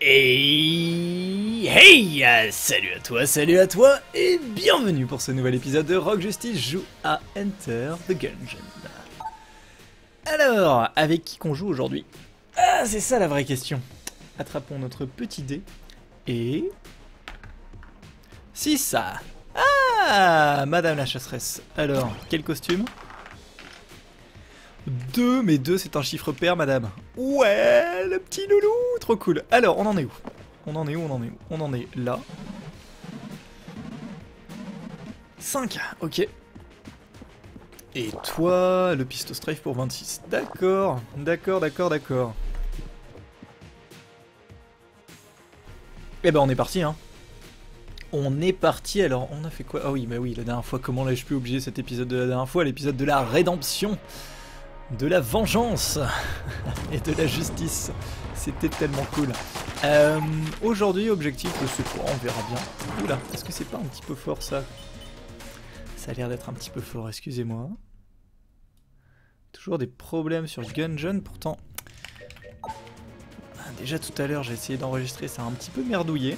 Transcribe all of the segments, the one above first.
Et hey, salut à toi et bienvenue pour ce nouvel épisode de Rogue Justice joue à Enter the Gungeon. Alors, avec qui qu'on joue aujourd'hui? Ah, c'est ça la vraie question. Attrapons notre petit dé et... 6. Ah, Madame la chasseresse. Alors, quel costume? 2, mais 2 c'est un chiffre pair, madame. Ouais, le petit loulou, trop cool. Alors, on en est où? On en est là. 5, ok. Et toi, le pisto strafe pour 26. D'accord. Eh ben, on est parti, hein. On est parti, alors on a fait quoi? Ah oui, bah oui, la dernière fois, comment l'ai-je pu oublier cet épisode de la dernière fois? L'épisode de la rédemption, de la vengeance et de la justice. C'était tellement cool. Aujourd'hui, objectif, je sais pas, on verra bien. Oula, est-ce que c'est pas un petit peu fort ça? Ça a l'air d'être un petit peu fort, excusez-moi. Toujours des problèmes sur Gungeon, pourtant... Déjà tout à l'heure, j'ai essayé d'enregistrer, ça a un petit peu merdouillé.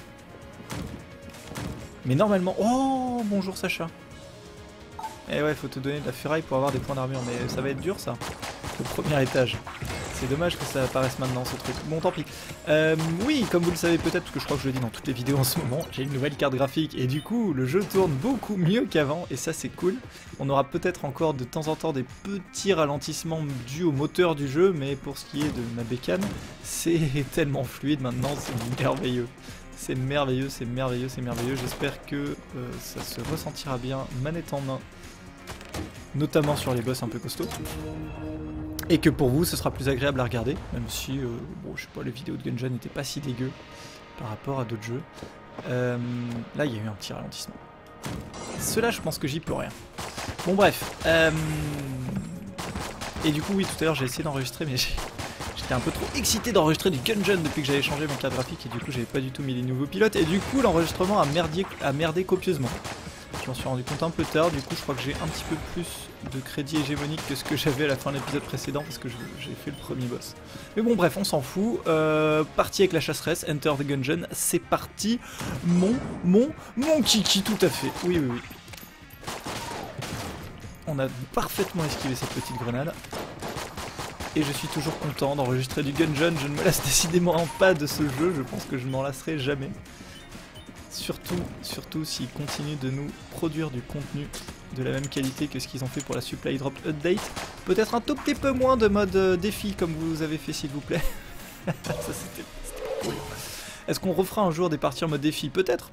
Mais normalement... Oh, bonjour Sacha. Eh ouais, faut te donner de la ferraille pour avoir des points d'armure, mais ça va être dur ça. Le premier étage. C'est dommage que ça apparaisse maintenant ce truc. Bon, tant pis. Oui, comme vous le savez peut-être, parce que je crois que je le dis dans toutes les vidéos en ce moment, j'ai une nouvelle carte graphique et du coup le jeu tourne beaucoup mieux qu'avant et ça c'est cool. On aura peut-être encore de temps en temps des petits ralentissements dus au moteur du jeu, mais pour ce qui est de ma bécane, c'est tellement fluide maintenant, c'est merveilleux. C'est merveilleux. J'espère que ça se ressentira bien manette en main, notamment sur les boss un peu costauds. Et que pour vous, ce sera plus agréable à regarder, même si, bon, je sais pas, les vidéos de Gungeon n'étaient pas si dégueu par rapport à d'autres jeux. Là, il y a eu un petit ralentissement. Cela, je pense que j'y peux rien. Bon, bref. Et du coup, oui, tout à l'heure, j'ai essayé d'enregistrer, mais j'étais un peu trop excité d'enregistrer du Gungeon depuis que j'avais changé ma carte graphique, et du coup, j'avais pas du tout mis les nouveaux pilotes, et du coup, l'enregistrement a merdé copieusement. Je m'en suis rendu compte un peu tard, du coup je crois que j'ai un petit peu plus de crédit hégémonique que ce que j'avais à la fin de l'épisode précédent parce que j'ai fait le premier boss. Mais bon bref, on s'en fout. Parti avec la chasseresse, Enter the Gungeon, c'est parti. Mon kiki, tout à fait. Oui. On a parfaitement esquivé cette petite grenade. Et je suis toujours content d'enregistrer du Gungeon, je ne me lasse décidément pas de ce jeu, je pense que je m'en lasserai jamais. Surtout s'ils continuent de nous produire du contenu de la même qualité que ce qu'ils ont fait pour la Supply Drop Update. Peut-être un tout petit peu moins de mode défi comme vous avez fait s'il vous plaît. Ça c'était cool. Est-ce qu'on refera un jour des parties en mode défi? Peut-être.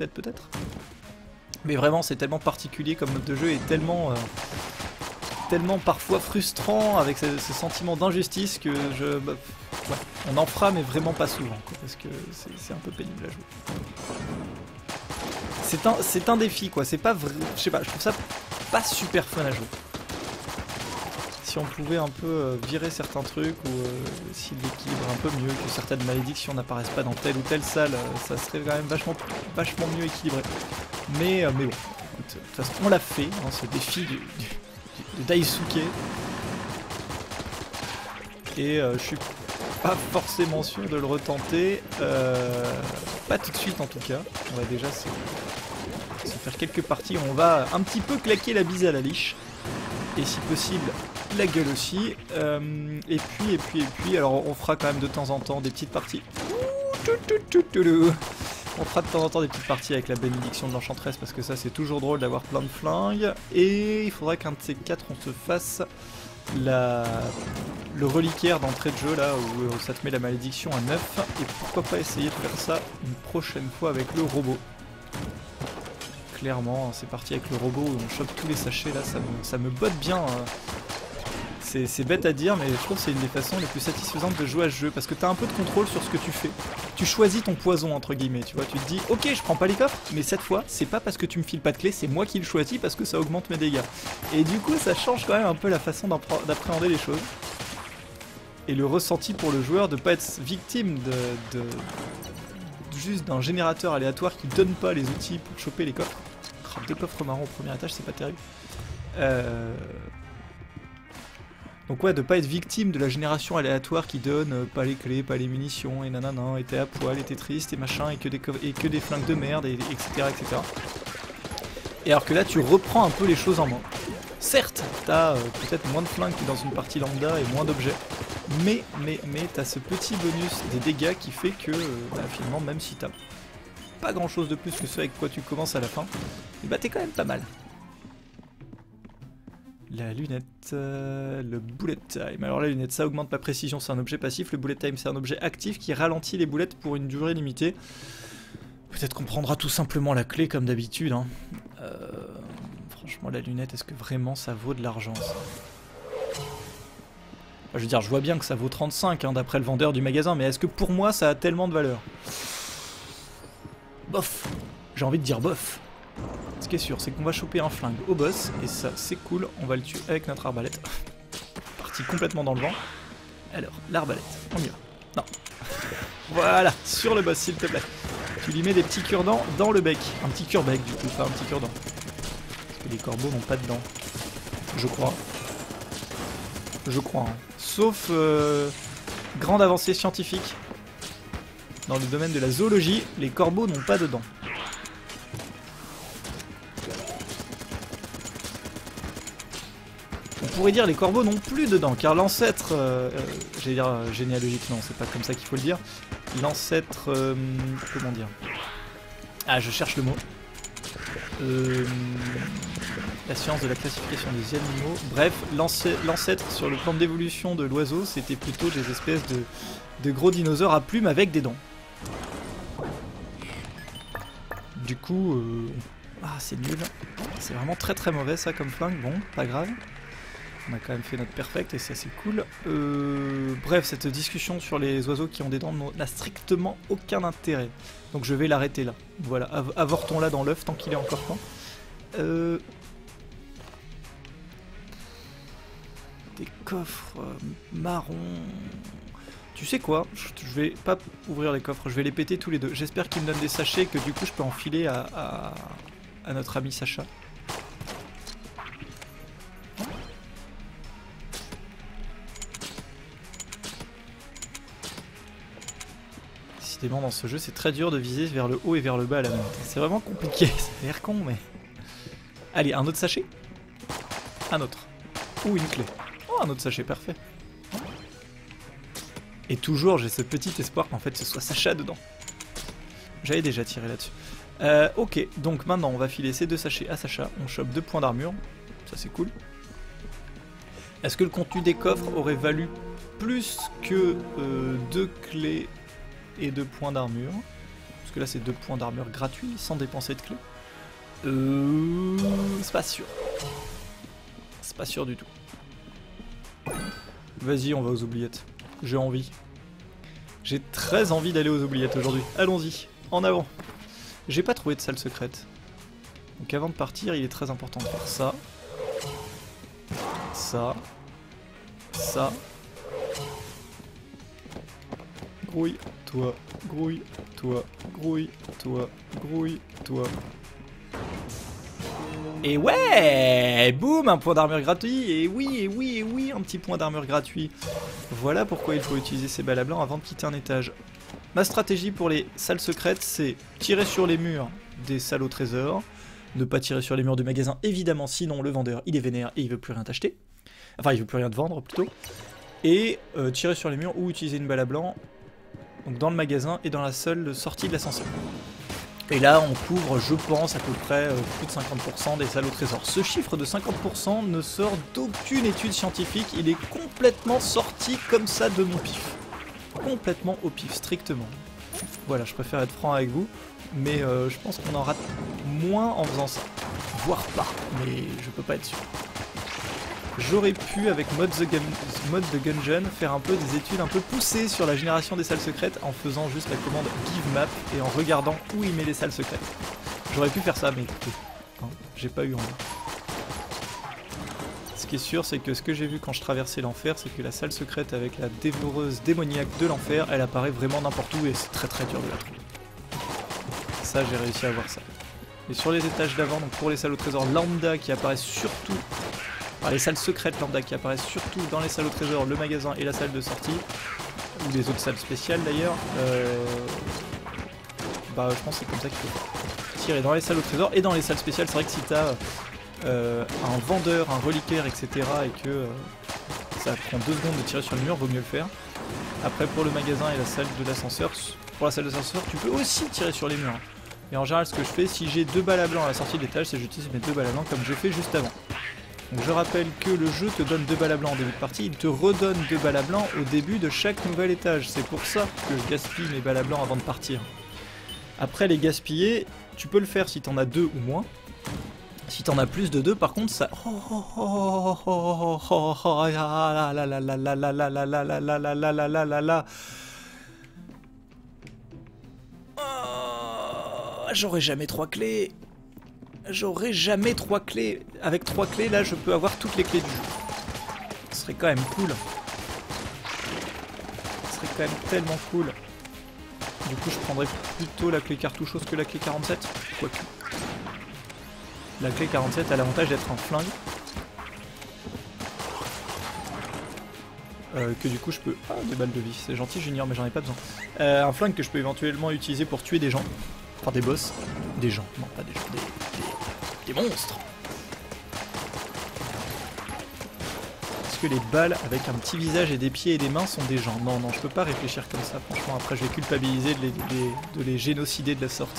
Mais vraiment c'est tellement particulier comme mode de jeu et tellement parfois frustrant avec ce sentiment d'injustice que ouais, on en fera mais vraiment pas souvent quoi, parce que c'est un peu pénible à jouer. C'est un défi quoi, c'est pas vrai, je sais pas, je trouve ça pas super fun à jouer. Si on pouvait un peu virer certains trucs ou si l'équilibre un peu mieux, que certaines malédictions n'apparaissent pas dans telle ou telle salle, ça serait quand même vachement mieux équilibré. Mais bon, écoute, de toute façon on l'a fait, hein, ce défi de Daisuke. Et je suis pas forcément sûr de le retenter. Pas tout de suite en tout cas. On va déjà se faire quelques parties. On va un petit peu claquer la bise à la liche. Et si possible, la gueule aussi. Et puis, alors on fera quand même de temps en temps des petites parties. On fera de temps en temps des petites parties avec la bénédiction de l'enchanteresse parce que ça c'est toujours drôle d'avoir plein de flingues. Et il faudrait qu'un de ces quatre on se fasse le reliquaire d'entrée de jeu là où ça te met la malédiction à 9. Et pourquoi pas essayer de faire ça une prochaine fois avec le robot. Clairement, c'est parti avec le robot où on chope tous les sachets là, ça me botte bien. C'est bête à dire, mais je trouve que c'est une des façons les plus satisfaisantes de jouer à ce jeu, parce que t'as un peu de contrôle sur ce que tu fais. Tu choisis ton poison, entre guillemets, tu vois, tu te dis, ok, je prends pas les coffres, mais cette fois, c'est pas parce que tu me files pas de clé, c'est moi qui le choisis parce que ça augmente mes dégâts. Et du coup, ça change quand même un peu la façon d'appréhender les choses. Et le ressenti pour le joueur de pas être victime juste d'un générateur aléatoire qui donne pas les outils pour choper les coffres. Oh, 2 coffres marrons au premier étage, c'est pas terrible. Donc ouais, de pas être victime de la génération aléatoire qui donne pas les clés, pas les munitions, et nanana, et t'es à poil, et t'es triste, et machin, et que des flingues de merde, et etc., etc. Et alors que là, tu reprends un peu les choses en main. Certes, t'as peut-être moins de flingues que dans une partie lambda et moins d'objets, mais t'as ce petit bonus des dégâts qui fait que finalement, même si t'as pas grand chose de plus que ce avec quoi tu commences à la fin, et bah t'es quand même pas mal. La lunette, le bullet time. Alors la lunette, ça augmente ma précision, c'est un objet passif. Le bullet time, c'est un objet actif qui ralentit les boulettes pour une durée limitée. Peut-être qu'on prendra tout simplement la clé comme d'habitude. Hein. Franchement, la lunette, est-ce que vraiment ça vaut de l'argent ça? Je veux dire, je vois bien que ça vaut 35 hein, d'après le vendeur du magasin, mais est-ce que pour moi ça a tellement de valeur? Bof. J'ai envie de dire bof. Ce qui est sûr, c'est qu'on va choper un flingue au boss, et ça c'est cool, on va le tuer avec notre arbalète. Parti complètement dans le vent. Alors, l'arbalète, on y va. Non. Voilà, sur le boss s'il te plaît. Tu lui mets des petits cure-dents dans le bec. Un petit cure-bec du coup, pas un petit cure-dent. Parce que les corbeaux n'ont pas de dents. Je crois. Je crois. Hein. Sauf grande avancée scientifique. Dans le domaine de la zoologie, les corbeaux n'ont pas de dents. On pourrait dire les corbeaux n'ont plus de dents, car l'ancêtre, j'allais dire généalogique, non, c'est pas comme ça qu'il faut le dire. L'ancêtre, comment dire? Ah, je cherche le mot. La science de la classification des animaux. Bref, l'ancêtre sur le plan d'évolution de l'oiseau, c'était plutôt des espèces de gros dinosaures à plumes avec des dents. Du coup, ah c'est nul. C'est vraiment très très mauvais ça comme flingue, bon, pas grave. On a quand même fait notre perfect et ça c'est cool. Bref, cette discussion sur les oiseaux qui ont des dents n'a strictement aucun intérêt. Donc je vais l'arrêter là. Voilà, avortons-la dans l'œuf tant qu'il est encore temps. Des coffres marrons. Tu sais quoi? Je vais pas ouvrir les coffres, je vais les péter tous les deux. J'espère qu'ils me donnent des sachets que du coup je peux enfiler à notre ami Sacha. Décidément dans ce jeu c'est très dur de viser vers le haut et vers le bas à la même. C'est vraiment compliqué, ça a l'air con mais... Allez, un autre sachet. Un autre. Ou une clé. Oh, un autre sachet, parfait. Et toujours j'ai ce petit espoir qu'en fait ce soit Sacha dedans. J'avais déjà tiré là-dessus. Ok, donc maintenant on va filer ces deux sachets à Sacha. On chope 2 points d'armure. Ça c'est cool. Est-ce que le contenu des coffres aurait valu plus que 2 clés et 2 points d'armure? Parce que là c'est 2 points d'armure gratuits sans dépenser de clés. C'est pas sûr. C'est pas sûr du tout. Vas-y, on va aux oubliettes. J'ai envie. J'ai très envie d'aller aux oubliettes aujourd'hui. Allons-y, en avant. J'ai pas trouvé de salle secrète. Donc avant de partir, il est très important de faire ça. Ça. Ça. Grouille-toi, grouille-toi, grouille-toi, grouille-toi. Et ouais, boum, un point d'armure gratuit. Et oui, un petit point d'armure gratuit. Voilà pourquoi il faut utiliser ces balles à blanc avant de quitter un étage. Ma stratégie pour les salles secrètes, c'est tirer sur les murs des salles au trésor. Ne pas tirer sur les murs du magasin, évidemment, sinon le vendeur, il est vénère et il veut plus rien t'acheter. Enfin, il veut plus rien te vendre, plutôt. Et tirer sur les murs ou utiliser une balle à blanc, donc dans le magasin et dans la seule sortie de l'ascenseur. Et là, on couvre, je pense, à peu près plus de 50% des salles au trésor. Ce chiffre de 50% ne sort d'aucune étude scientifique, il est complètement sorti comme ça de mon pif. Complètement au pif, strictement. Voilà, je préfère être franc avec vous, mais je pense qu'on en rate moins en faisant ça. Voire pas, mais je peux pas être sûr. J'aurais pu, avec Mod the Gungeon, faire un peu des études un peu poussées sur la génération des salles secrètes en faisant juste la commande Give Map et en regardant où il met les salles secrètes. J'aurais pu faire ça, mais écoutez, hein, j'ai pas eu envie. Ce qui est sûr, c'est que ce que j'ai vu quand je traversais l'enfer, c'est que la salle secrète avec la dévoreuse démoniaque de l'enfer, elle apparaît vraiment n'importe où et c'est très très dur de la trouver. Ça, j'ai réussi à voir ça. Et sur les étages d'avant, donc pour les salles au trésor lambda qui apparaissent surtout par les salles secrètes lambda qui apparaissent surtout dans les salles au trésor, le magasin et la salle de sortie, ou les autres salles spéciales d'ailleurs. Bah je pense que c'est comme ça qu'il faut tirer dans les salles au trésor et dans les salles spéciales. C'est vrai que si t'as un vendeur, un reliquaire, etc. et que ça prend 2 secondes de tirer sur le mur, vaut mieux le faire. Après pour le magasin et la salle de l'ascenseur, pour la salle de l'ascenseur tu peux aussi tirer sur les murs. Et en général ce que je fais, si j'ai 2 balles à blanc à la sortie de l'étage, c'est que j'utilise mes 2 balles à blanc comme j'ai fait juste avant. Donc je rappelle que le jeu te donne 2 balles à blanc en début de partie, il te redonne 2 balles à blanc au début de chaque nouvel étage. C'est pour ça que je gaspille mes balles à blanc avant de partir. Après les gaspiller, tu peux le faire si t'en as 2 ou moins. Si t'en as plus de 2 par contre ça... J'aurais jamais 3 clés. J'aurais jamais 3 clés. Avec 3 clés là je peux avoir toutes les clés du jeu. Ce serait quand même cool. Ce serait quand même tellement cool. Du coup je prendrais plutôt la clé cartouchose que la clé 47. Quoique. La clé 47 a l'avantage d'être un flingue. Que du coup je peux... Ah, des balles de vie, c'est gentil Junior mais j'en ai pas besoin. Un flingue que je peux éventuellement utiliser pour tuer des gens. Enfin des boss. Des gens, non pas des gens, des monstres. Est-ce que les balles avec un petit visage et des pieds et des mains sont des gens? Non, non, je peux pas réfléchir comme ça, franchement après je vais culpabiliser de les génocider de la sorte.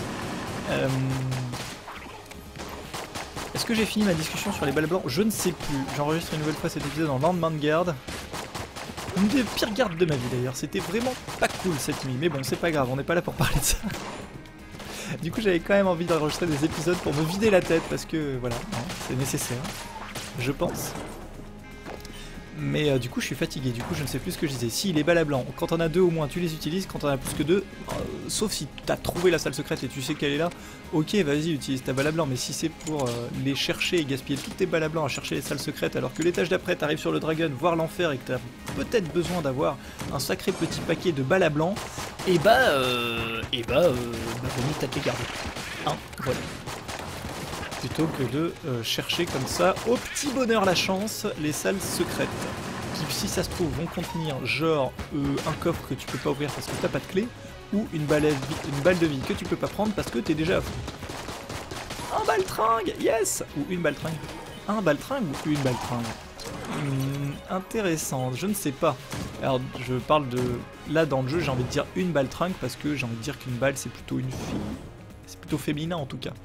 Est-ce que j'ai fini ma discussion sur les balles blancs? Je ne sais plus. J'enregistre une nouvelle fois cet épisode en lendemain de garde. Une des pires gardes de ma vie d'ailleurs. C'était vraiment pas cool cette nuit. Mais bon, c'est pas grave, on n'est pas là pour parler de ça. Du coup, j'avais quand même envie d'enregistrer des épisodes pour me vider la tête parce que voilà, c'est nécessaire. Je pense. Mais du coup je suis fatigué, du coup je ne sais plus ce que je disais. Si les balles à blanc, quand on a 2 au moins tu les utilises, quand on a plus que 2, sauf si t'as trouvé la salle secrète et tu sais qu'elle est là, ok vas-y utilise ta balle à blanc, mais si c'est pour les chercher et gaspiller toutes tes balles à blanc à chercher les salles secrètes alors que l'étage d'après t'arrives sur le dragon, voir l'enfer et que t'as peut-être besoin d'avoir un sacré petit paquet de balles à blanc, et bah vaut mieux t'as te les garder. Hein, voilà. Plutôt que de chercher comme ça, au petit bonheur la chance, les salles secrètes. Qui, si ça se trouve, vont contenir genre un coffre que tu peux pas ouvrir parce que t'as pas de clé, ou une balle de vie que tu peux pas prendre parce que t'es déjà à fond. Un baltringue, yes. Ou une baltringue. Un baltringue ou une baltringue. Intéressant, je ne sais pas. Alors je parle de... Là dans le jeu j'ai envie de dire une baltringue parce que j'ai envie de dire qu'une balle c'est plutôt une fille. C'est plutôt féminin en tout cas.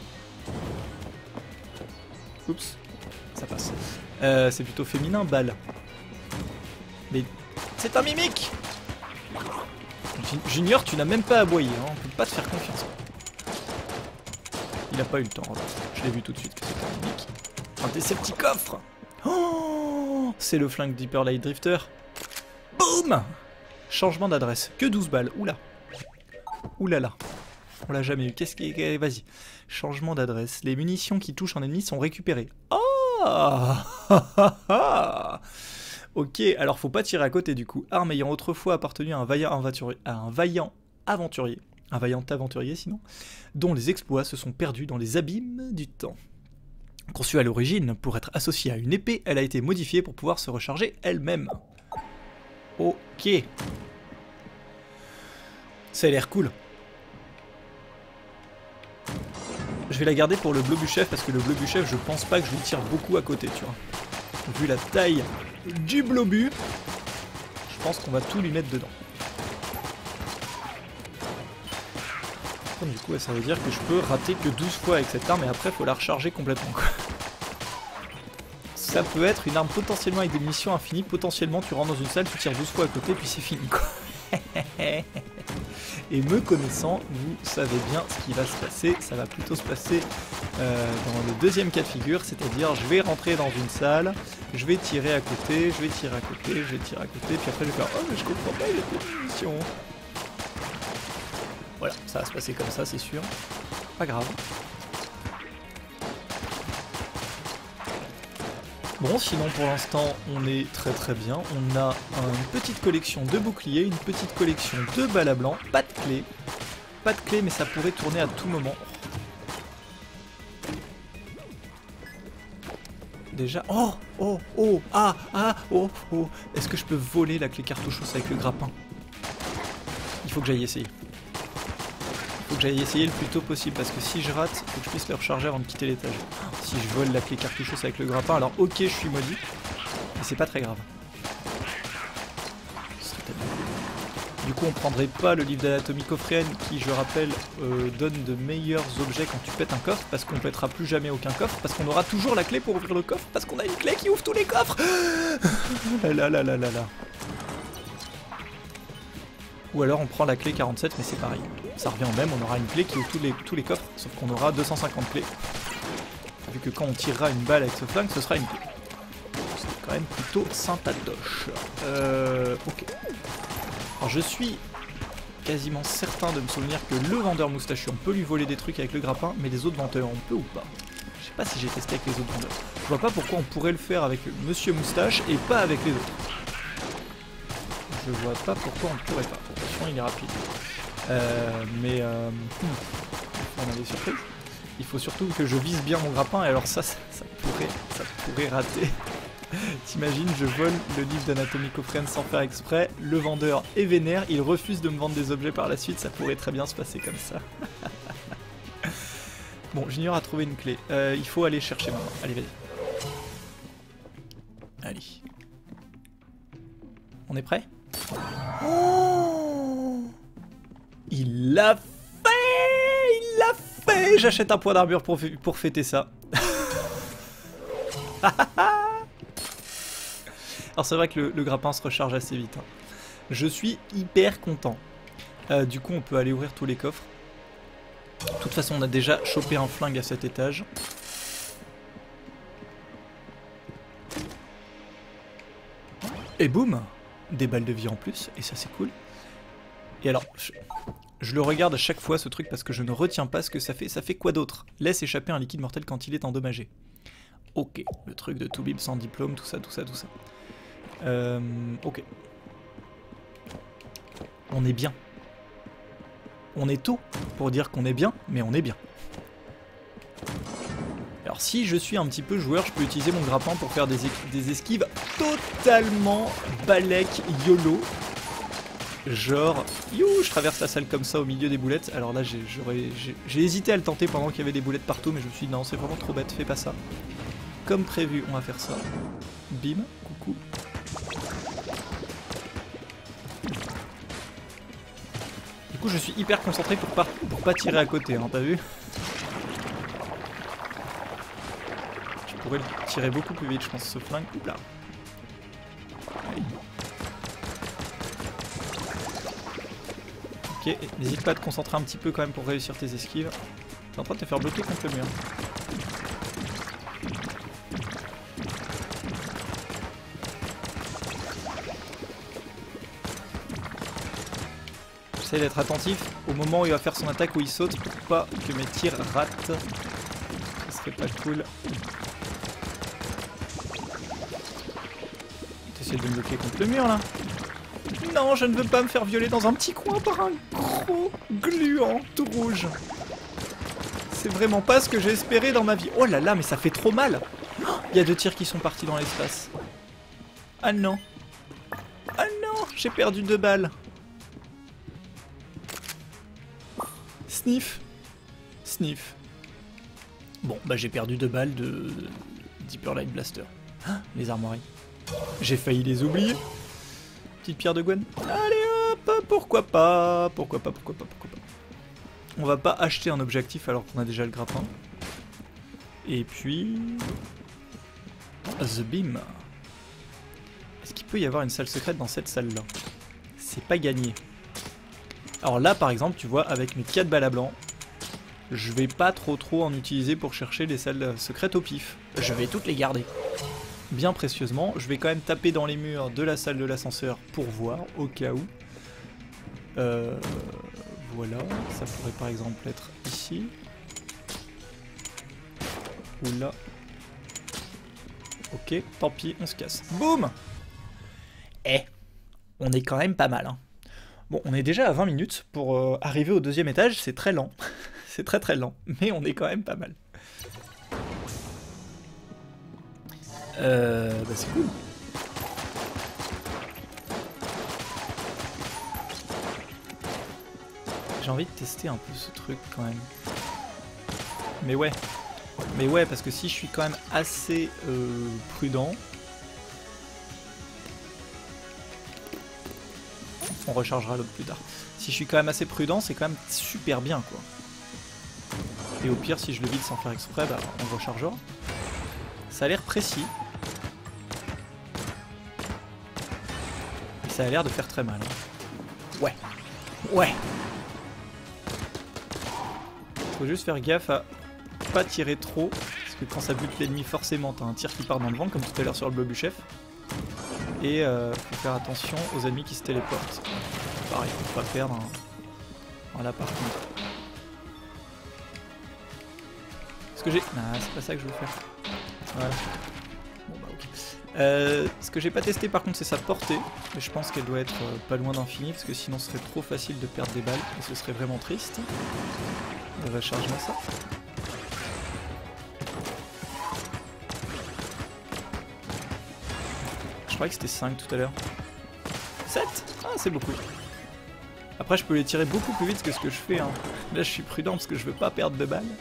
Oups, ça passe. C'est plutôt féminin, balle. Mais c'est un mimique. Junior, tu n'as même pas aboyé, hein. On peut pas te faire confiance. Il a pas eu le temps, je l'ai vu tout de suite que c'était un mimique. Un Decepticofre. Oh, c'est le flingue Deeper Light Drifter. Boum. Changement d'adresse, que 12 balles, oula. Oulala. On l'a jamais eu. Qu'est-ce qui est... Vas-y. Changement d'adresse. Les munitions qui touchent un ennemi sont récupérées. Oh. Ok, alors faut pas tirer à côté du coup. Arme ayant autrefois appartenu à un vaillant aventurier sinon, dont les exploits se sont perdus dans les abîmes du temps. Conçue à l'origine pour être associée à une épée, elle a été modifiée pour pouvoir se recharger elle-même. Ok. Ça a l'air cool. Je vais la garder pour le Blobuchef parce que le Blobuchef, je pense pas que je lui tire beaucoup à côté, tu vois. Vu la taille du Blobu, je pense qu'on va tout lui mettre dedans. Du coup, ça veut dire que je peux rater que 12 fois avec cette arme et après, faut la recharger complètement, quoi. Ça peut être une arme potentiellement avec des munitions infinies. Potentiellement, tu rentres dans une salle, tu tires 12 fois à côté, puis c'est fini, quoi. Et me connaissant, vous savez bien ce qui va se passer. Ça va plutôt se passer dans le deuxième cas de figure, c'est-à-dire je vais rentrer dans une salle, je vais tirer à côté, je vais tirer à côté, je vais tirer à côté, puis après je vais faire oh mais je comprends pas, il y a plus de munitions. Voilà, ça va se passer comme ça, c'est sûr. Pas grave. Bon, sinon pour l'instant on est très très bien. On a une petite collection de boucliers, une petite collection de balles à blanc, pas de clé. Pas de clé mais ça pourrait tourner à tout moment. Déjà... Oh, oh, oh, ah, ah, oh, oh. Est-ce que je peux voler la clé cartouchos avec le grappin? Il faut que j'aille essayer. Il faut que j'aille essayer le plus tôt possible, parce que si je rate, il faut que je puisse le recharger avant de quitter l'étage. Si je vole la clé cartouchos avec le grappin, alors ok, je suis maudit, mais c'est pas très grave. Du coup, on prendrait pas le livre d'anatomie coffréenne qui, je rappelle, donne de meilleurs objets quand tu pètes un coffre, parce qu'on pètera plus jamais aucun coffre, parce qu'on aura toujours la clé pour ouvrir le coffre, parce qu'on a une clé qui ouvre tous les coffres. Là là là là là là. Ou alors on prend la clé 47, mais c'est pareil. Ça revient au même, on aura une clé qui ouvre tous les coffres, sauf qu'on aura 250 clés. Vu que quand on tirera une balle avec ce flingue, ce sera une clé. C'est quand même plutôt sympatoche. Ok. Alors je suis quasiment certain de me souvenir que le vendeur moustachu, on peut lui voler des trucs avec le grappin, mais les autres vendeurs, on peut ou pas? Je sais pas si j'ai testé avec les autres vendeurs. Je vois pas pourquoi on pourrait le faire avec Monsieur Moustache et pas avec les autres. Je vois pas pourquoi on pourrait pas. Attention, il est rapide. On a des surprises. Il faut surtout que je vise bien mon grappin, et alors ça pourrait rater. T'imagines, je vole le livre d'anatomie coffréenne sans faire exprès, le vendeur est vénère, il refuse de me vendre des objets par la suite, ça pourrait très bien se passer comme ça. Bon, Junior a trouvé une clé. Il faut aller chercher maintenant. Allez, vas-y. Allez. On est prêt? Oh, il l'a fait! Il l'a fait! J'achète un point d'armure pour fêter ça. Alors c'est vrai que le grappin se recharge assez vite. Hein. Je suis hyper content. Du coup on peut aller ouvrir tous les coffres. De toute façon on a déjà chopé un flingue à cet étage. Et boum! Des balles de vie en plus, et ça c'est cool. Et alors, je le regarde à chaque fois ce truc parce que je ne retiens pas ce que ça fait. Ça fait quoi d'autre? Laisse échapper un liquide mortel quand il est endommagé. Ok, le truc de Toubib sans diplôme, tout ça. Ok. On est bien. On est tôt pour dire qu'on est bien, mais on est bien. Alors si je suis un petit peu joueur, je peux utiliser mon grappin pour faire des esquives totalement balèque YOLO. Genre, you, je traverse la salle comme ça au milieu des boulettes. Alors là, j'ai hésité à le tenter pendant qu'il y avait des boulettes partout, mais je me suis dit non, c'est vraiment trop bête, fais pas ça. Comme prévu, on va faire ça. Bim, coucou. Du coup, je suis hyper concentré pour pas tirer à côté, hein, t'as vu? Je pourrais le tirer beaucoup plus vite, je pense, ce flingue. Oups là. Allez. Ok, n'hésite pas à te concentrer un petit peu quand même pour réussir tes esquives. T'es en train de te faire bloquer contre le mur. J'essaie d'être attentif au moment où il va faire son attaque, où il saute, pour pas que mes tirs ratent. Ce serait pas cool. T'essaies de me bloquer contre le mur là. Non, je ne veux pas me faire violer dans un petit coin par un gros gluant tout rouge. C'est vraiment pas ce que j'ai espéré dans ma vie. Oh là là, mais ça fait trop mal. Il y a 2 tirs qui sont partis dans l'espace. Ah non. Ah non, j'ai perdu 2 balles. Sniff. Sniff. Bon, bah j'ai perdu 2 balles de Deeper Light Blaster. Ah, les armoiries. J'ai failli les oublier. Petite pierre de Gwen. Allez hop, pourquoi pas. On va pas acheter un objectif alors qu'on a déjà le grappin. Et puis... The Beam. Est-ce qu'il peut y avoir une salle secrète dans cette salle-là? C'est pas gagné. Alors là, par exemple, tu vois, avec mes 4 balles à blanc, je vais pas trop en utiliser pour chercher les salles secrètes au pif. Je vais toutes les garder. Bien précieusement, je vais quand même taper dans les murs de la salle de l'ascenseur pour voir, au cas où. Voilà, ça pourrait par exemple être ici. Ou là. Ok, tant pis, on se casse. Boum! Eh, on est quand même pas mal, hein. Bon, on est déjà à 20 minutes pour arriver au 2e étage, c'est très lent. C'est très lent, mais on est quand même pas mal. Bah c'est cool. J'ai envie de tester un peu ce truc quand même. Mais ouais. Mais ouais, parce que si je suis quand même assez prudent... On rechargera l'autre plus tard. Si je suis quand même assez prudent, c'est quand même super bien quoi. Et au pire, si je le vide sans faire exprès, bah, on rechargera. Ça a l'air précis. Et ça a l'air de faire très mal. Ouais. Ouais. Faut juste faire gaffe à pas tirer trop. Parce que quand ça bute l'ennemi, forcément, t'as un tir qui part dans le vent, comme tout à l'heure sur le bleu du chef. Et faut faire attention aux ennemis qui se téléportent. Pareil, faut pas perdre. Hein. Voilà, par contre. Ce que j'ai... Ah, c'est pas ça que je veux faire. Voilà. Bon bah ok. Ce que j'ai pas testé par contre c'est sa portée. Mais je pense qu'elle doit être pas loin d'infini parce que sinon ce serait trop facile de perdre des balles et ce serait vraiment triste. On va charger ça. Je croyais que c'était 5 tout à l'heure. 7 ? Ah c'est beaucoup. Après je peux les tirer beaucoup plus vite que ce que je fais. Hein. Là je suis prudent parce que je veux pas perdre de balles.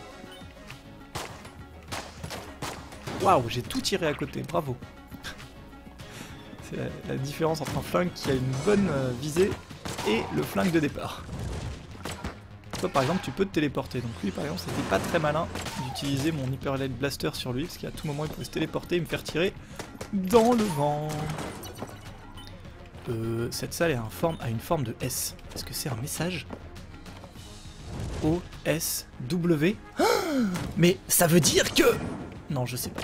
Waouh, j'ai tout tiré à côté, bravo. C'est la différence entre un flingue qui a une bonne visée et le flingue de départ. Toi par exemple tu peux te téléporter, donc lui par exemple c'était pas très malin d'utiliser mon Hyper Light Blaster sur lui, parce qu'à tout moment il pouvait se téléporter et me faire tirer dans le vent. Cette salle a une forme de S. Est-ce que c'est un message? O-S-W. Mais ça veut dire que... Non, je sais pas.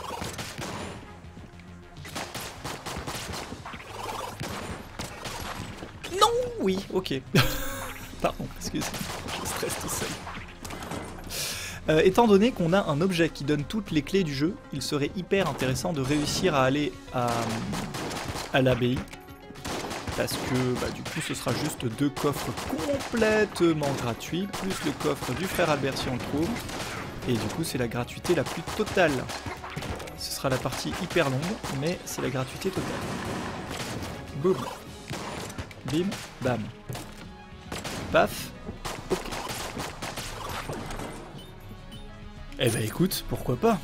Non, oui, ok. Pardon, excusez-moi, je stresse tout seul. Étant donné qu'on a un objet qui donne toutes les clés du jeu, il serait hyper intéressant de réussir à aller à l'abbaye. Parce que bah, du coup ce sera juste 2 coffres complètement gratuits, plus le coffre du frère Albert si on le trouve. Et du coup c'est la gratuité la plus totale. Ce sera la partie hyper longue, mais c'est la gratuité totale. Boum. Bim, bam. Paf. Ok. Eh ben écoute, pourquoi pas?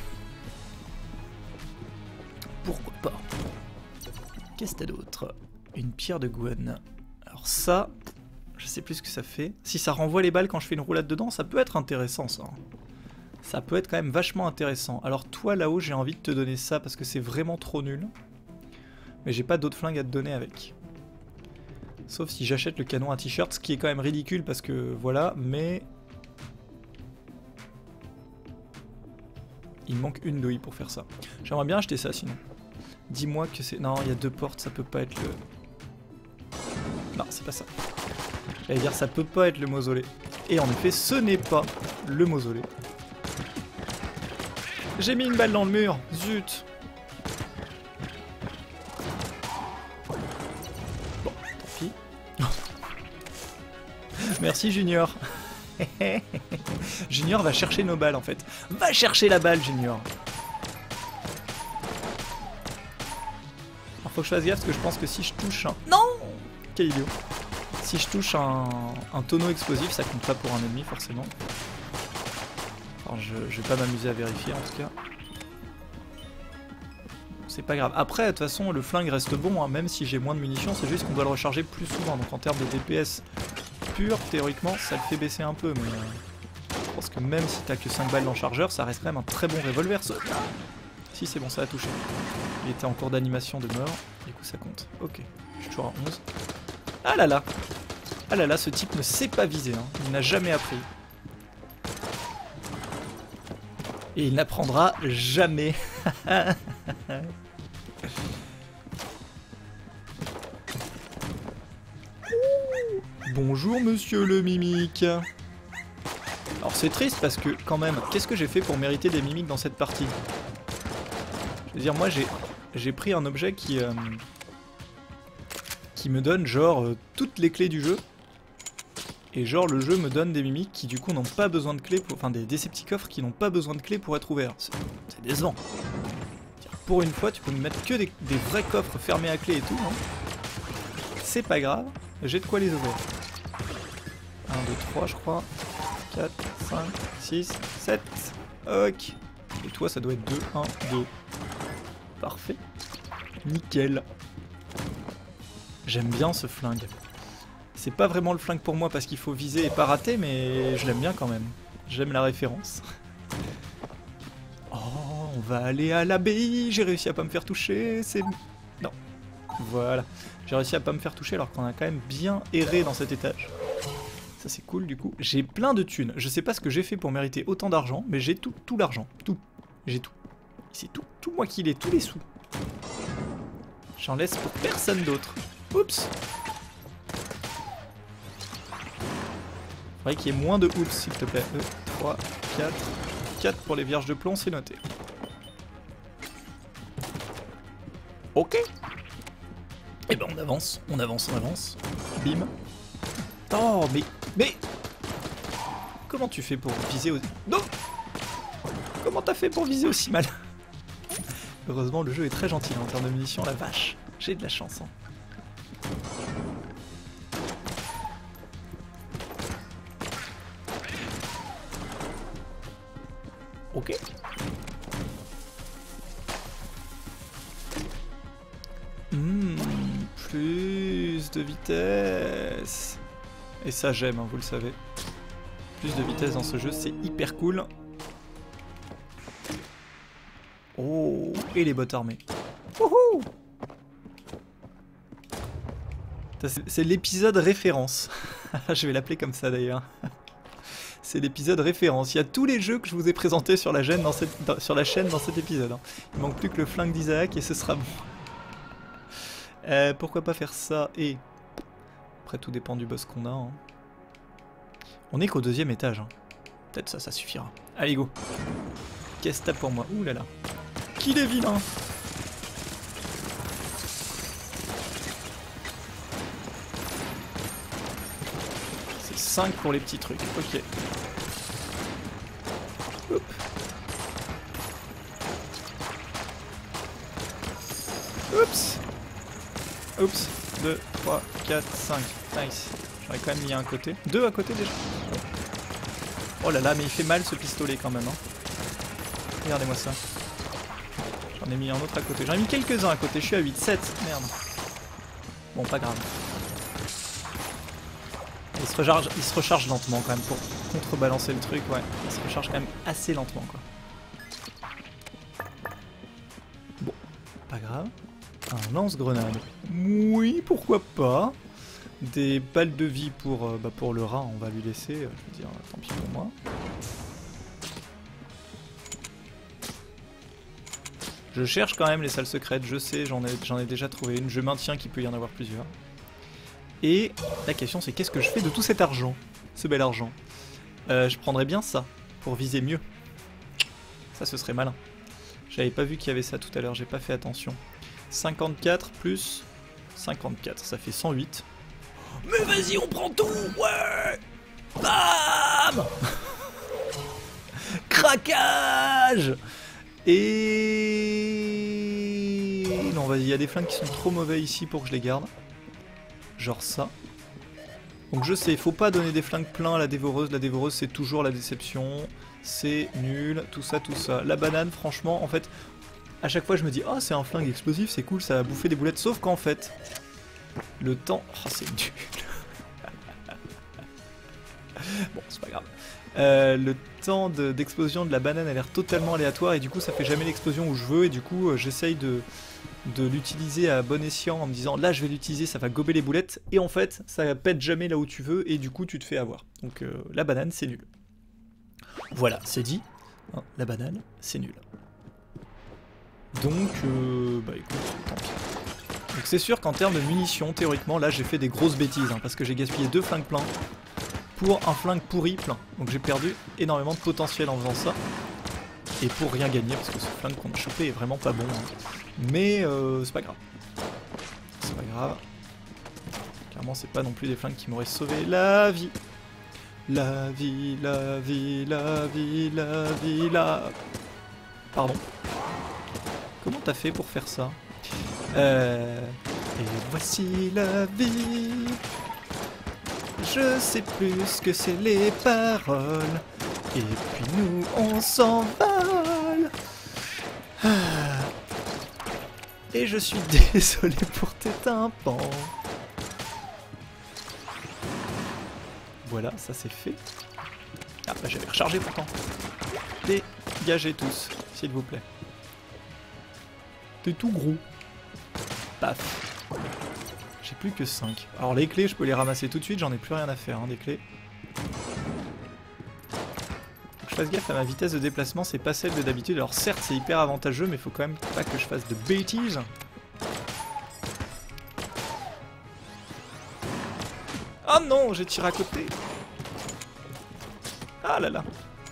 Pourquoi pas? Qu'est-ce que t'as d'autre? Une pierre de Gwen. Alors ça, je sais plus ce que ça fait. Si ça renvoie les balles quand je fais une roulade dedans, ça peut être intéressant ça. Ça peut être quand même vachement intéressant. Alors toi là-haut, j'ai envie de te donner ça parce que c'est vraiment trop nul. Mais j'ai pas d'autres flingues à te donner avec. Sauf si j'achète le canon à t-shirt, ce qui est quand même ridicule parce que voilà, mais... Il me manque une douille pour faire ça. J'aimerais bien acheter ça sinon. Dis-moi que c'est... Non, il y a 2 portes, ça peut pas être le... Non, c'est pas ça. J'allais dire ça peut pas être le mausolée. Et en effet, ce n'est pas le mausolée. J'ai mis une balle dans le mur, zut. Bon, tant pis. Merci Junior. Junior va chercher nos balles en fait. Va chercher la balle Junior. Alors faut que je fasse gaffe parce que je pense que si je touche un... Non! Quel idiot. Si je touche un tonneau explosif, ça compte pas pour un ennemi forcément. Alors je vais pas m'amuser à vérifier en tout cas. C'est pas grave. Après, de toute façon, le flingue reste bon, hein, même si j'ai moins de munitions, c'est juste qu'on doit le recharger plus souvent. Donc en termes de DPS pur, théoriquement, ça le fait baisser un peu. Mais je pense que même si t'as que 5 balles dans le chargeur, ça reste quand même un très bon revolver. Si c'est bon, ça a touché. Il était en cours d'animation de mort, du coup ça compte. Ok, je suis toujours à 11. Ah là là! Ah là là, ce type ne sait pas viser, hein. Il n'a jamais appris. Et il n'apprendra jamais. Bonjour monsieur le mimique. Alors c'est triste parce que quand même, qu'est-ce que j'ai fait pour mériter des mimiques dans cette partie? Je veux dire, moi j'ai pris un objet qui me donne genre toutes les clés du jeu. Et genre le jeu me donne des mimiques qui du coup n'ont pas besoin de clés pour... Enfin des Decepticons qui n'ont pas besoin de clés pour être ouverts. C'est décevant. pour une fois, tu peux me mettre que des vrais coffres fermés à clé et tout. Hein. C'est pas grave, j'ai de quoi les ouvrir. 1, 2, 3 je crois. 4, 5, 6, 7. Ok. Et toi ça doit être 2, 1, 2. Parfait. Nickel. J'aime bien ce flingue. C'est pas vraiment le flingue pour moi parce qu'il faut viser et pas rater, mais je l'aime bien quand même. J'aime la référence. Oh, on va aller à l'abbaye. J'ai réussi à pas me faire toucher. C'est... Non. Voilà. J'ai réussi à pas me faire toucher alors qu'on a quand même bien erré dans cet étage. Ça c'est cool du coup. J'ai plein de thunes. Je sais pas ce que j'ai fait pour mériter autant d'argent, mais j'ai tout l'argent. Tout. J'ai tout. C'est tout moi qui l'ai, tous les sous. J'en laisse pour personne d'autre. Oups. Faudrait qu'il y ait moins de oups s'il te plaît. 2, 3, 4. 4 pour les vierges de plomb, c'est noté. Ok. Et ben on avance, on avance, on avance. Bim. Oh mais... Comment tu fais pour viser aussi... Non. Comment t'as fait pour viser aussi mal? Heureusement le jeu est très gentil hein, en termes de munitions, la vache. J'ai de la chance. Hein. Ok. Plus de vitesse. Et ça j'aime, hein, vous le savez. Plus de vitesse dans ce jeu, c'est hyper cool. Oh, et les bottes armées. Wouhou! C'est l'épisode référence. Je vais l'appeler comme ça d'ailleurs. C'est l'épisode référence. Il y a tous les jeux que je vous ai présentés sur la chaîne dans cet épisode. Hein. Il manque plus que le flingue d'Isaac et ce sera bon. Pourquoi pas faire ça et... Après tout dépend du boss qu'on a. Hein. On est qu'au 2e étage. Hein. Peut-être ça suffira. Allez go. Qu'est-ce que t'as pour moi? Ouh là là. Qu'il est vilain. C'est 5 pour les petits trucs. Ok. Hop. Oups. Oups. 2, 3, 4, 5. Nice. J'aurais quand même mis un à côté. 2 à côté déjà. Oh là là, mais il fait mal ce pistolet quand même. Hein. Regardez-moi ça. J'en ai mis un autre à côté. J'en ai mis quelques-uns à côté. Je suis à 8, 7. Merde. Bon, pas grave. Il se recharge lentement quand même pour contrebalancer le truc. Ouais, il se recharge quand même assez lentement quoi. Bon, pas grave. Un lance-grenade. Oui, pourquoi pas. Des balles de vie pour le rat, on va lui laisser. Je veux dire, tant pis pour moi. Je cherche quand même les salles secrètes, je sais, j'en ai déjà trouvé une. Je maintiens qu'il peut y en avoir plusieurs. Et la question c'est qu'est-ce que je fais de tout cet argent? Ce bel argent. Je prendrais bien ça, pour viser mieux. Ça ce serait malin. J'avais pas vu qu'il y avait ça tout à l'heure, j'ai pas fait attention. 54 plus 54, ça fait 108. Mais vas-y, on prend tout. Ouais. Bam. Craquage. Et... Non, vas-y, il y a des flingues qui sont trop mauvais ici pour que je les garde. Genre ça. Donc je sais, faut pas donner des flingues pleins à la dévoreuse. La dévoreuse, c'est toujours la déception. C'est nul, tout ça, tout ça. La banane, franchement, en fait... À chaque fois, je me dis, ah, c'est un flingue explosif, c'est cool, ça va bouffer des boulettes. Sauf qu'en fait, le temps... Oh, c'est nul. Bon, c'est pas grave. Le temps d'explosion de la banane a l'air totalement aléatoire et du coup, ça fait jamais l'explosion où je veux. Et du coup, j'essaye de l'utiliser à bon escient en me disant, là, je vais l'utiliser, ça va gober les boulettes. Et en fait, ça pète jamais là où tu veux et du coup, tu te fais avoir. Donc, la banane, c'est nul. Voilà, c'est dit. Hein, la banane, c'est nul. Donc, bah écoute, tant pis. Donc c'est sûr qu'en termes de munitions, théoriquement, là j'ai fait des grosses bêtises, hein, parce que j'ai gaspillé 2 flingues pleins pour un flingue pourri plein. Donc j'ai perdu énormément de potentiel en faisant ça. Et pour rien gagner, parce que ce flingue qu'on a chopé est vraiment pas bon. Hein. Mais c'est pas grave. C'est pas grave. Clairement, c'est pas non plus des flingues qui m'auraient sauvé la vie. La vie, la vie, la vie, la vie, la... Pardon. Comment t'as fait pour faire ça? Et voici la vie. Je sais plus ce que c'est les paroles. Et puis nous on s'envole. Et je suis désolé pour tes tympans. Voilà, ça c'est fait. Ah bah j'avais rechargé pourtant. Dégagez tous, s'il vous plaît. T'es tout gros. Paf. J'ai plus que 5. Alors les clés, je peux les ramasser tout de suite, j'en ai plus rien à faire, hein, des clés. Faut que je fasse gaffe à ma vitesse de déplacement, c'est pas celle de d'habitude. Alors certes, c'est hyper avantageux, mais faut quand même pas que je fasse de bêtises. Oh non, j'ai tiré à côté. Ah là là.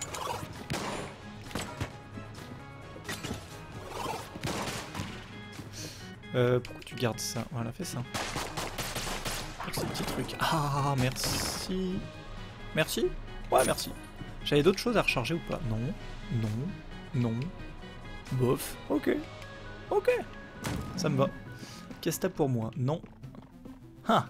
Pourquoi tu gardes ça? Voilà, fais ça. Pour ces petits trucs. Ah, merci. Merci? Ouais, merci. J'avais d'autres choses à recharger ou pas? Non, non, non. Bof. Ok. Ok. Ça me va. Qu'est-ce que t'as pour moi? Non. Ah.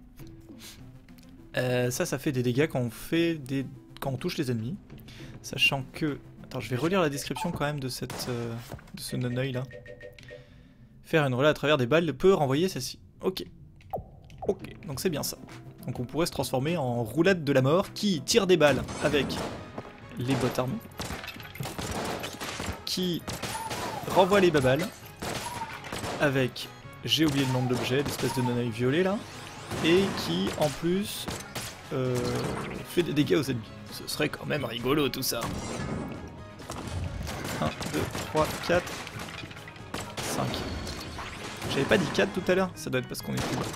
Ça fait des dégâts quand on fait des... quand on touche les ennemis. Sachant que... Attends, je vais relire la description quand même de cette... de ce non-œil là. Faire une relais à travers des balles peut renvoyer celle-ci. Ok. Ok, donc c'est bien ça. Donc on pourrait se transformer en roulade de la mort qui tire des balles avec les bottes armées. Qui renvoie les babales avec... J'ai oublié le nom de l'objet, l'espèce de non-œil violet là. Et qui en plus fait des dégâts aux ennemis. Ce serait quand même rigolo tout ça. 1, 2, 3, 4, 5. J'avais pas dit 4 tout à l'heure, ça doit être parce qu'on est plus bas.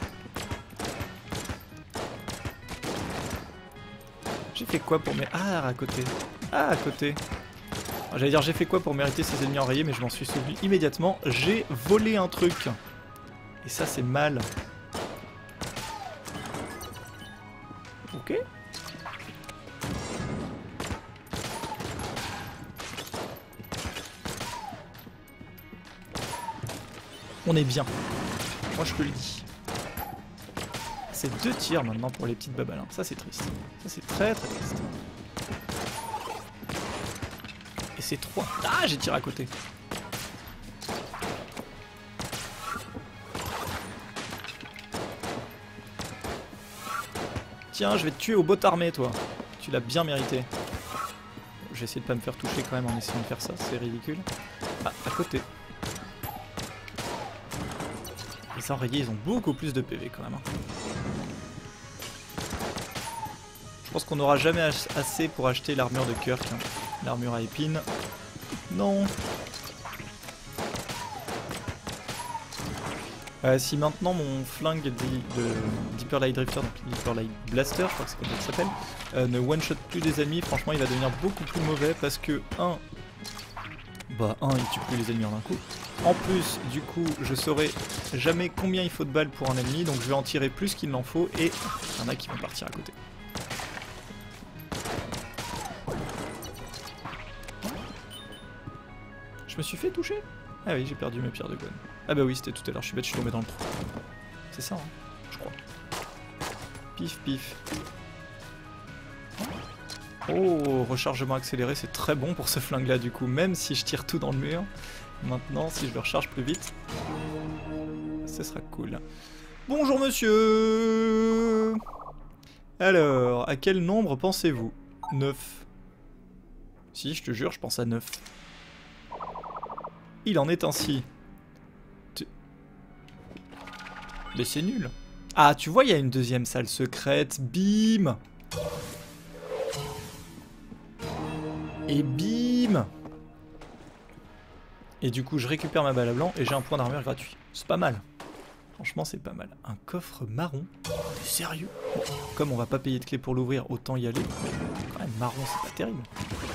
J'ai fait quoi pour Ah, à côté. Ah, à côté. J'allais dire j'ai fait quoi pour mériter ces ennemis enrayés, mais je m'en suis souvenu immédiatement. J'ai volé un truc. Et ça c'est mal. Ok. On est bien. Moi je te le dis. C'est 2 tirs maintenant pour les petites babales. Ça c'est triste. Ça c'est très très triste. Et c'est 3. Ah, j'ai tiré à côté. Tiens, je vais te tuer au bot armé, toi. Tu l'as bien mérité. Je vais essayer de pas me faire toucher quand même en essayant de faire ça, c'est ridicule. Ah, à côté. Les enrayés, ils ont beaucoup plus de PV quand même. Je pense qu'on n'aura jamais assez pour acheter l'armure de Kirk. Hein. L'armure à épines. Non. Si maintenant mon flingue de Deeper Light Drifter, donc Deeper Light Blaster, je crois que c'est comme ça qu'il s'appelle, ne one-shot plus des ennemis, franchement il va devenir beaucoup plus mauvais parce que il tue plus les ennemis en un coup. En plus, du coup, je saurai jamais combien il faut de balles pour un ennemi, donc je vais en tirer plus qu'il n'en faut et il y en a qui vont partir à côté. Je me suis fait toucher? Ah oui, j'ai perdu mes pierres de gun. Ah bah oui, c'était tout à l'heure, je suis bête, je suis tombé dans le trou. C'est ça, hein, je crois. Pif, pif. Oh, rechargement accéléré, c'est très bon pour ce flingue-là, du coup, même si je tire tout dans le mur. Maintenant, si je le recharge plus vite, ce sera cool. Bonjour, monsieur! Alors, à quel nombre pensez-vous? 9. Si, je te jure, je pense à 9. Il en est ainsi. Mais c'est nul. Ah, tu vois, il y a une deuxième salle secrète. Bim. Et bim. Et du coup, je récupère ma balle à blanc et j'ai un point d'armure gratuit. C'est pas mal. Franchement, c'est pas mal. Un coffre marron. T'es sérieux? Bon, comme on va pas payer de clé pour l'ouvrir, autant y aller. Mais quand même, marron, c'est pas terrible.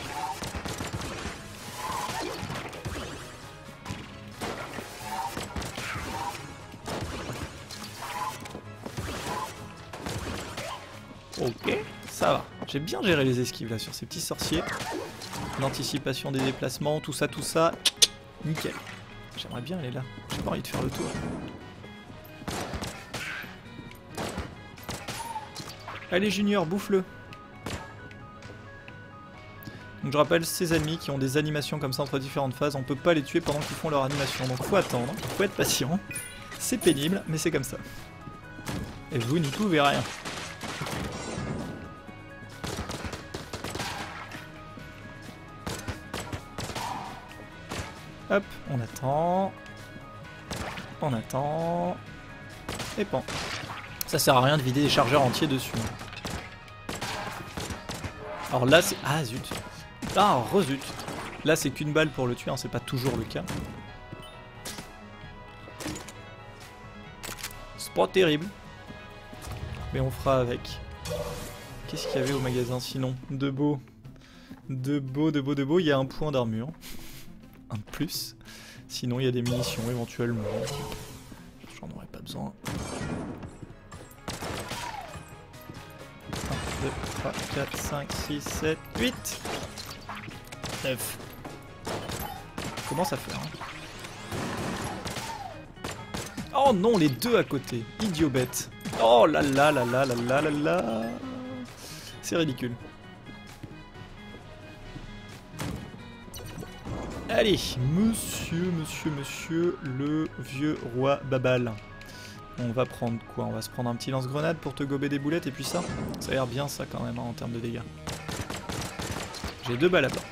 Ok, ça va. J'ai bien géré les esquives là sur ces petits sorciers. L'anticipation des déplacements, tout ça, nickel. J'aimerais bien aller là. J'ai pas envie de faire le tour. Allez Junior, bouffe-le. Donc je rappelle, ces ennemis qui ont des animations comme ça entre différentes phases, on peut pas les tuer pendant qu'ils font leur animation. Donc faut attendre, faut être patient. C'est pénible, mais c'est comme ça. Et vous n'y pouvez rien. Hop, on attend. On attend. Et pan. Ça sert à rien de vider des chargeurs entiers dessus. Alors là c'est... Ah zut. Ah rezut. Là c'est qu'une balle pour le tuer, hein, c'est pas toujours le cas. C'est pas terrible. Mais on fera avec. Qu'est-ce qu'il y avait au magasin sinon? De beau. De beau, de beau, de beau. Il y a un point d'armure. Un de plus. Sinon il y a des munitions éventuellement. J'en aurais pas besoin. 1, 2, 3, 4, 5, 6, 7, 8 9. Comment ça fait hein? Oh non, les deux à côté. Idiot bête. Oh là là là là là là là là. C'est ridicule. Allez, monsieur, le vieux roi Babal. On va prendre quoi? On va se prendre un petit lance-grenade pour te gober des boulettes et puis ça. Ça a l'air bien ça quand même hein, en termes de dégâts. J'ai 2 balles à blanc.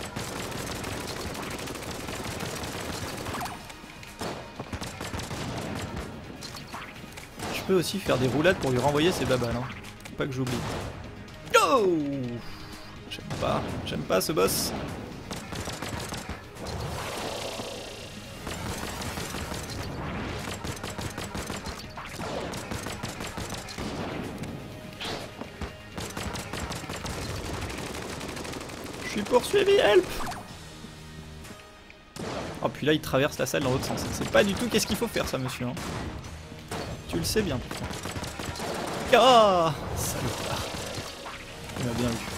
Je peux aussi faire des roulades pour lui renvoyer ses babales. Hein. Faut pas que j'oublie. Oh! J'aime pas ce boss. Je suis poursuivi, help! Oh puis là il traverse la salle dans l'autre sens. C'est pas du tout qu'est-ce qu'il faut faire ça monsieur. Hein. Tu le sais bien pourtant. Ah! Salopard. Il m'a bien vu.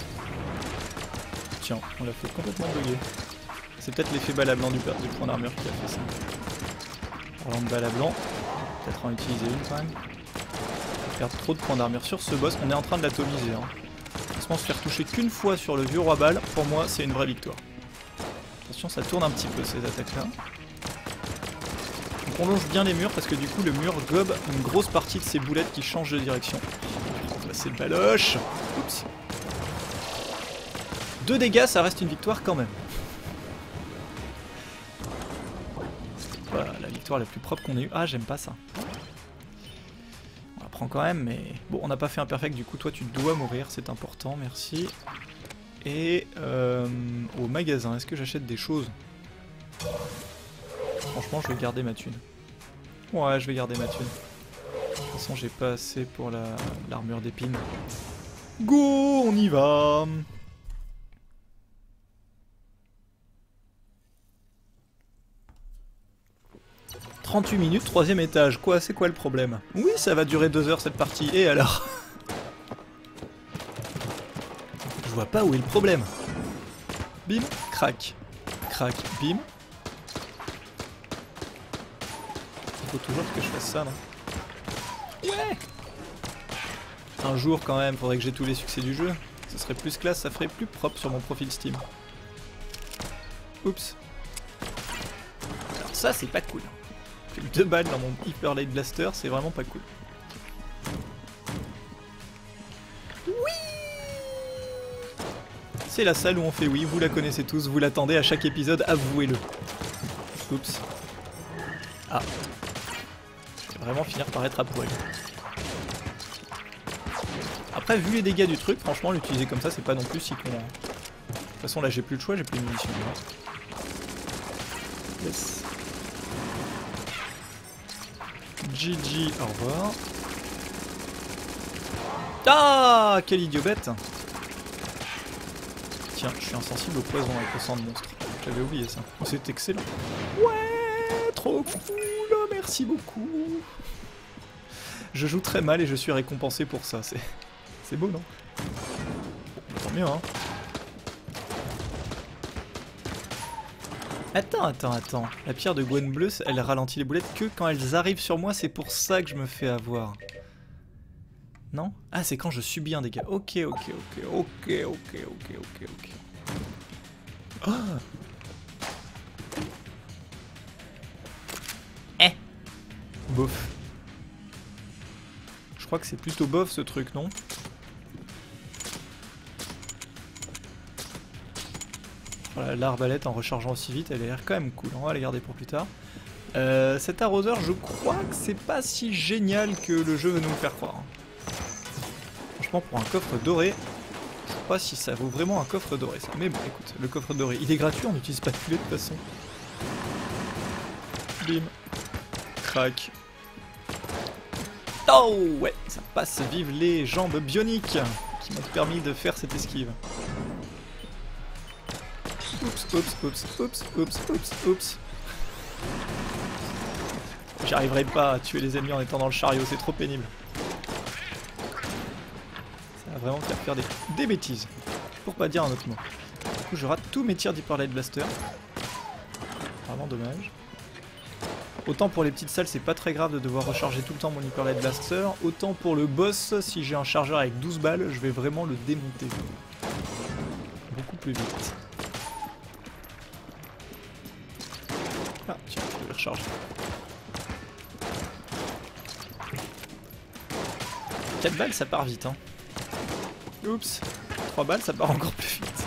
Tiens, on l'a fait complètement bugger. C'est peut-être l'effet balle à blanc du point d'armure qui a fait ça. Parlant de balle à blanc, peut-être en utiliser une quand même. Perdre trop de points d'armure sur ce boss, on est en train de l'atomiser. Hein. Se faire toucher qu'une fois sur le vieux roi balle, pour moi c'est une vraie victoire. Attention, ça tourne un petit peu ces attaques là. Donc on longe bien les murs parce que du coup le mur gobe une grosse partie de ces boulettes qui changent de direction. Oh, là c'est baloche. Oups. 2 dégâts, ça reste une victoire quand même. Voilà, la victoire la plus propre qu'on ait eue. Ah j'aime pas ça. Quand même, mais bon, on n'a pas fait un perfect, du coup toi tu dois mourir, c'est important, merci. Et au magasin, est-ce que j'achète des choses? Franchement, je vais garder ma thune. Ouais, je vais garder ma thune. De toute façon, j'ai pas assez pour l'armure d'épines. Go, on y va! « 38 minutes, 3ème étage. Quoi, c'est quoi le problème? Oui, ça va durer 2 heures cette partie. Et alors? Je vois pas où est le problème. Bim, crac. Crac, bim. Il faut toujours que je fasse ça, non? Ouais! Un jour, quand même, faudrait que j'ai tous les succès du jeu. Ce serait plus classe, ça ferait plus propre sur mon profil Steam. Oups. Alors ça, c'est pas cool. 2 balles dans mon Hyper Light Blaster, c'est vraiment pas cool. Oui! C'est la salle où on fait oui, vous la connaissez tous, vous l'attendez à chaque épisode, avouez-le. Oups. Ah. Je vais vraiment finir par être à poil. Après, vu les dégâts du truc, franchement, l'utiliser comme ça, c'est pas non plus si con. De toute façon, là, j'ai plus le choix, j'ai plus de munitions. Yes. GG, au revoir. Ah, quel idiot bête. Tiens, je suis insensible au poison avec le sang de monstre. J'avais oublié ça. C'est excellent. Ouais, trop cool, merci beaucoup. Je joue très mal et je suis récompensé pour ça. C'est beau, non? Tant mieux, hein. Attends. La pierre de Gwen bleue, elle ralentit les boulettes que quand elles arrivent sur moi, c'est pour ça que je me fais avoir. Non? Ah, c'est quand je subis un dégât. Ok. Oh. Bof. Je crois que c'est plutôt bof ce truc, non? Voilà, l'arbalète en rechargeant aussi vite, elle a l'air quand même cool. On va la garder pour plus tard. Cet arroseur, je crois que c'est pas si génial que le jeu veut nous le faire croire. Franchement, pour un coffre doré, je sais pas si ça vaut vraiment un coffre doré ça. Mais bon, écoute, le coffre doré, il est gratuit, on n'utilise pas de filet de toute façon. Bim. Crac. Oh ouais, ça passe, vive les jambes bioniques qui m'ont permis de faire cette esquive. Oups. J'arriverai pas à tuer les ennemis en étant dans le chariot, c'est trop pénible. Ça va vraiment me faire des bêtises, pour pas dire un autre mot. Du coup je rate tous mes tirs d'Hyper Light Blaster. Vraiment dommage. Autant pour les petites salles c'est pas très grave de devoir recharger tout le temps mon Hyper Light Blaster, autant pour le boss, si j'ai un chargeur avec 12 balles, je vais vraiment le démonter. Beaucoup plus vite. Ah tiens, je vais recharger. 4 balles ça part vite hein. Oups, 3 balles ça part encore plus vite.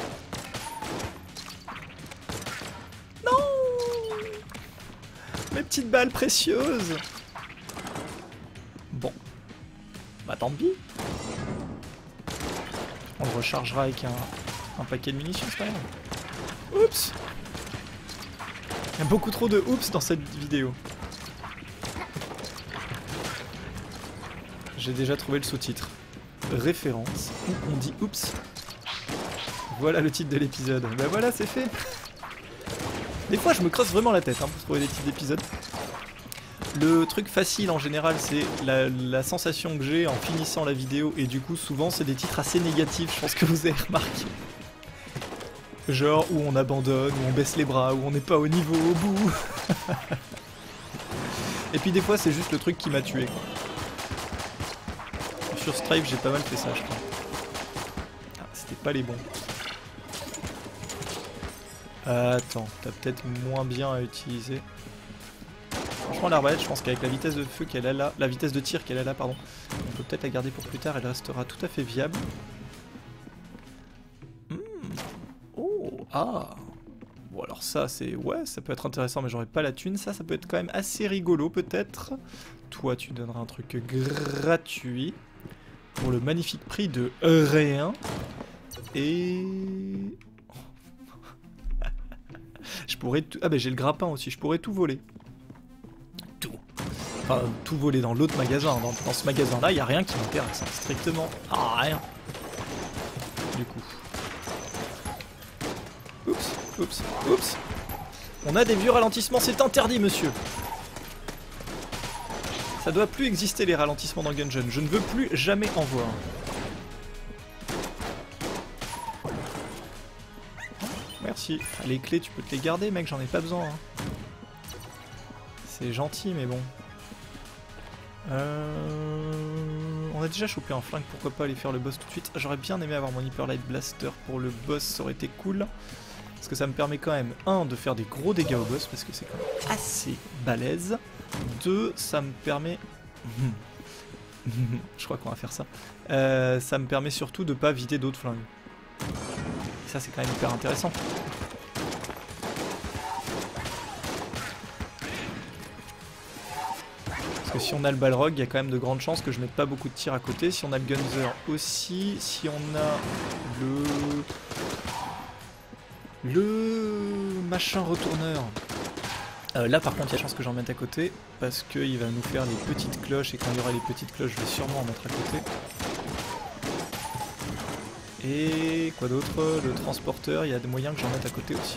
Mes petites balles précieuses. Bon. Bah tant pis. On le rechargera avec un paquet de munitions, c'est pas grave. Oups. Il y a beaucoup trop de oups dans cette vidéo. J'ai déjà trouvé le sous-titre. Référence où on dit oups. Voilà le titre de l'épisode. Bah voilà, c'est fait. Des fois je me creuse vraiment la tête hein, pour trouver des petits épisodes. Le truc facile en général c'est la sensation que j'ai en finissant la vidéo et du coup souvent c'est des titres assez négatifs, je pense que vous avez remarqué. Genre où on abandonne, où on baisse les bras, où on n'est pas au niveau au bout. Et puis des fois c'est juste le truc qui m'a tué quoi. Sur Stripe j'ai pas mal fait ça je crois. Ah, c'était pas les bons. Attends, t'as peut-être moins bien à utiliser. Franchement l'arbalète, je pense qu'avec la vitesse de feu qu'elle a là, la vitesse de tir qu'elle a là, pardon, on peut peut-être la garder pour plus tard, elle restera tout à fait viable. Oh, ah. Bon alors ça c'est, ouais, ça peut être intéressant mais j'aurais pas la thune, ça peut être quand même assez rigolo peut-être. Toi tu donneras un truc gratuit pour le magnifique prix de rien. Et... je pourrais tout... Ah bah j'ai le grappin aussi, je pourrais tout voler. Tout. Enfin, tout voler dans l'autre magasin. Dans ce magasin-là, il n'y a rien qui m'intéresse. Strictement rien. Du coup. Oups. On a des vieux ralentissements, c'est interdit, monsieur. Ça doit plus exister les ralentissements dans Gungeon. Je ne veux plus jamais en voir. Merci. Les clés, tu peux te les garder, mec, j'en ai pas besoin. Hein. C'est gentil, mais bon. On a déjà chopé un flingue, pourquoi pas aller faire le boss tout de suite. J'aurais bien aimé avoir mon Hyper Light Blaster pour le boss, ça aurait été cool. Parce que ça me permet quand même, 1, de faire des gros dégâts au boss, parce que c'est quand même assez balèze. 2, ça me permet... je crois qu'on va faire ça. Ça me permet surtout de pas vider d'autres flingues. Ça c'est quand même hyper intéressant. Parce que si on a le Balrog, il y a quand même de grandes chances que je mette pas beaucoup de tirs à côté. Si on a le Gunzer aussi, si on a le machin retourneur. Là par contre il y a chance que j'en mette à côté parce qu'il va nous faire les petites cloches et quand il y aura les petites cloches je vais sûrement en mettre à côté. Et quoi d'autre? Le transporteur, il y a des moyens que j'en mette à côté aussi.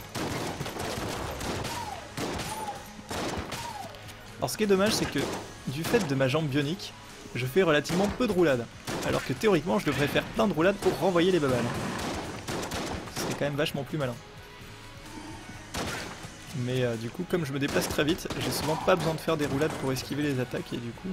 Alors ce qui est dommage c'est que du fait de ma jambe bionique, je fais relativement peu de roulades. Alors que théoriquement je devrais faire plein de roulades pour renvoyer les babales. Ce serait quand même vachement plus malin. Mais du coup, comme je me déplace très vite, j'ai souvent pas besoin de faire des roulades pour esquiver les attaques et du coup...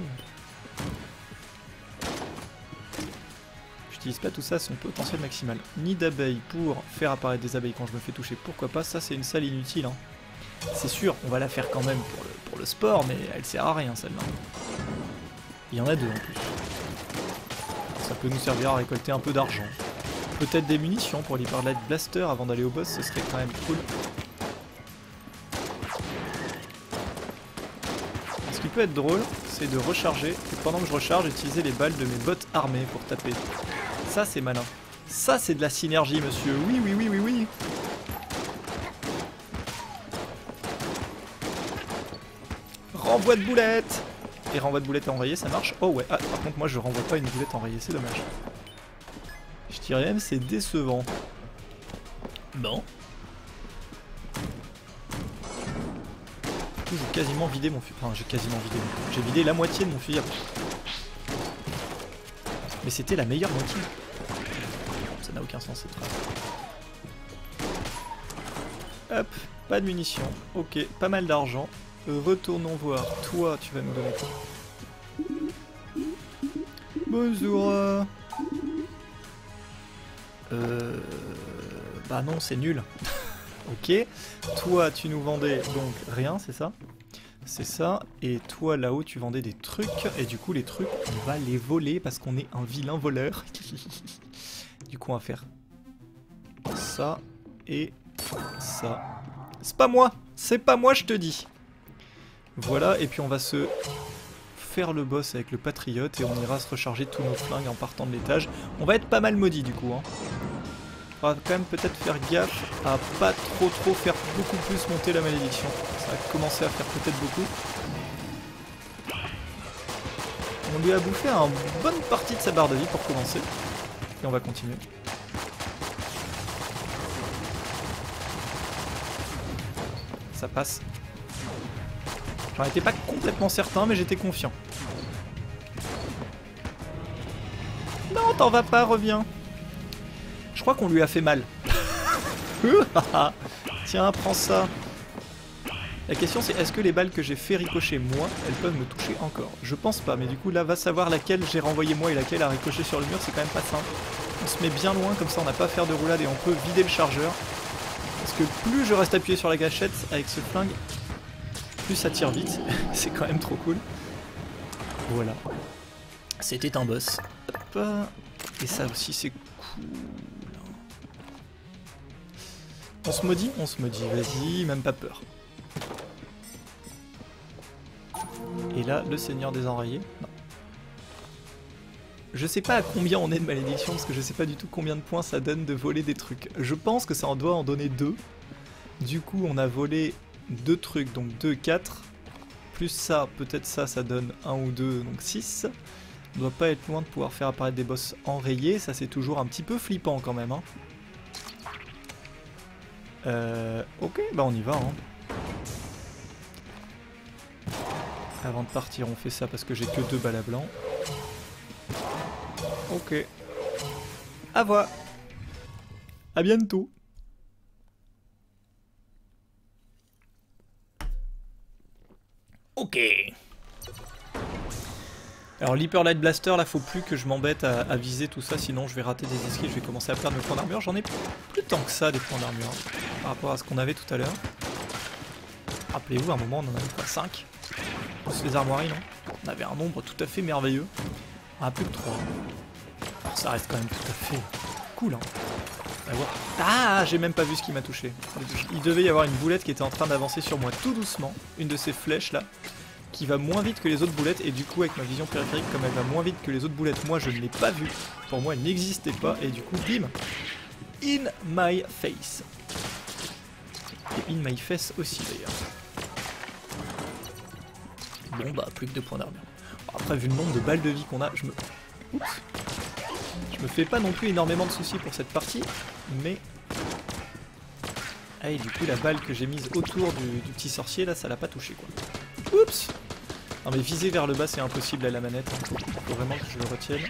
J'utilise pas tout ça à son potentiel maximal. Nid d'abeilles pour faire apparaître des abeilles quand je me fais toucher, pourquoi pas, ça c'est une salle inutile. Hein. C'est sûr, on va la faire quand même pour le sport, mais elle sert à rien celle-là. Il y en a deux en plus. Ça peut nous servir à récolter un peu d'argent. Peut-être des munitions pour l'Hyperlight Blaster avant d'aller au boss, ce serait quand même cool. Ce qui peut être drôle, c'est de recharger, et pendant que je recharge, utiliser les balles de mes bottes armées pour taper. Ça c'est malin. Ça c'est de la synergie monsieur, oui oui oui oui oui. Renvoi de boulettes. Et renvoi de boulettes enrayées, ça marche. Oh ouais, ah, par contre moi je renvoie pas une boulette enrayée, c'est dommage. Je dirais même c'est décevant. Bon. J'ai quasiment vidé mon fusil. Enfin j'ai quasiment vidé. J'ai vidé la moitié de mon fusil à pompe. Mais c'était la meilleure moitié. Ça n'a aucun sens cette phrase. Hop, pas de munitions. Ok, pas mal d'argent. Retournons voir. Toi, tu vas nous donner quoi? Bonjour. Bah non, c'est nul. Ok. Toi, tu nous vendais donc rien, c'est ça? C'est ça. Et toi, là-haut, tu vendais des trucs. Et du coup, les trucs, on va les voler parce qu'on est un vilain voleur. Du coup, on va faire ça et ça. C'est pas moi! C'est pas moi, je te dis! Voilà, et puis on va se faire le boss avec le patriote et on ira se recharger tous nos flingues en partant de l'étage. On va être pas mal maudit du coup. Hein. On va quand même peut-être faire gaffe à pas trop faire beaucoup plus monter la malédiction. Ça va commencer à faire peut-être beaucoup. On lui a bouffé une bonne partie de sa barre de vie pour commencer. Et on va continuer. Ça passe. J'en étais pas complètement certain, mais j'étais confiant. Non, t'en vas pas, reviens. Je crois qu'on lui a fait mal. Tiens, prends ça. La question c'est, est-ce que les balles que j'ai fait ricocher moi, elles peuvent me toucher encore? Je pense pas, mais du coup là, va savoir laquelle j'ai renvoyé moi et laquelle a ricoché sur le mur, c'est quand même pas simple. On se met bien loin, comme ça on n'a pas à faire de roulade et on peut vider le chargeur. Parce que plus je reste appuyé sur la gâchette avec ce flingue, plus ça tire vite. C'est quand même trop cool. Voilà. C'était un boss. Hop. Et ça aussi c'est cool. On se maudit, vas-y, même pas peur. Et là, le seigneur des enrayés. Non. Je sais pas à combien on est de malédiction, parce que je sais pas du tout combien de points ça donne de voler des trucs. Je pense que ça en doit en donner 2. Du coup, on a volé 2 trucs, donc 2, 4. Plus ça, peut-être ça donne 1 ou 2, donc 6. On doit pas être loin de pouvoir faire apparaître des boss enrayés, ça c'est toujours un petit peu flippant quand même. Hein. Ok, bah on y va. Hein. Avant de partir, on fait ça parce que j'ai que 2 balles à blanc. Ok. À voir. À bientôt. Ok. Alors l'Hyperlight Blaster, là faut plus que je m'embête à viser tout ça, sinon je vais rater des esquives, je vais commencer à perdre mes points d'armure. J'en ai plus tant que ça des points d'armure, hein, par rapport à ce qu'on avait tout à l'heure. Rappelez-vous, à un moment on en avait quoi, 5 plus les armoiries, non? On avait un nombre tout à fait merveilleux. On a plus que 3. Alors ça reste quand même tout à fait cool, hein. Ah, j'ai même pas vu ce qui m'a touché. Il devait y avoir une boulette qui était en train d'avancer sur moi tout doucement, une de ces flèches là, qui va moins vite que les autres boulettes, et du coup avec ma vision périphérique, comme elle va moins vite que les autres boulettes, moi je ne l'ai pas vue. Pour moi elle n'existait pas, et du coup, bim, in my face. Et in my face aussi d'ailleurs. Bon bah, plus que 2 points d'armure. Après, vu le nombre de balles de vie qu'on a, je me fais pas non plus énormément de soucis pour cette partie, mais... Ah, et du coup la balle que j'ai mise autour du petit sorcier là, ça l'a pas touché quoi. Oups. Non mais viser vers le bas c'est impossible à la manette, hein. Faut vraiment que je le retienne.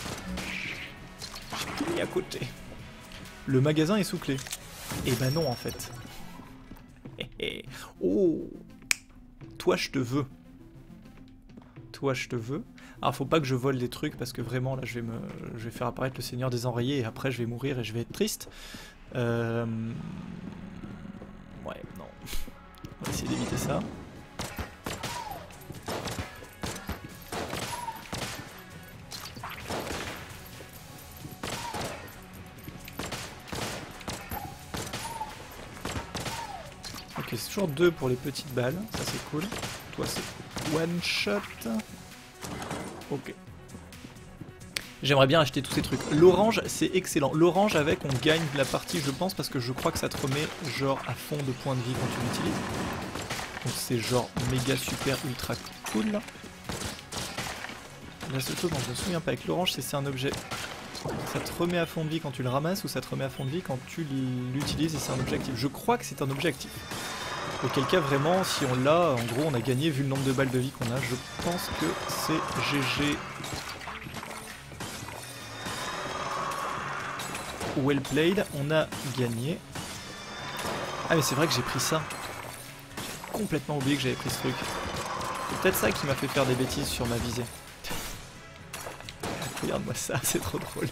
Et à côté. Le magasin est sous clé. Et bah non en fait. Oh, toi je te veux. Toi je te veux. Alors faut pas que je vole des trucs parce que vraiment là je vais faire apparaître le Seigneur des Enrayés et après je vais mourir et je vais être triste. Ouais, non. On va essayer d'éviter ça. Ok, c'est toujours 2 pour les petites balles, ça c'est cool. Toi c'est one shot. Ok. J'aimerais bien acheter tous ces trucs. L'orange, c'est excellent. L'orange avec, on gagne la partie, je pense, parce que je crois que ça te remet genre à fond de points de vie quand tu l'utilises. Donc c'est genre méga super ultra cool là. La seule chose dont je me souviens pas avec l'orange, c'est un objet. Ça te remet à fond de vie quand tu le ramasses ou ça te remet à fond de vie quand tu l'utilises et c'est un objet actif. Je crois que c'est un objet actif. Auquel cas vraiment, si on l'a, en gros on a gagné vu le nombre de balles de vie qu'on a. Je pense que c'est GG. Well played, on a gagné. Ah mais c'est vrai que j'ai pris ça. J'ai complètement oublié que j'avais pris ce truc. C'est peut-être ça qui m'a fait faire des bêtises sur ma visée. Regarde-moi ça, c'est trop drôle.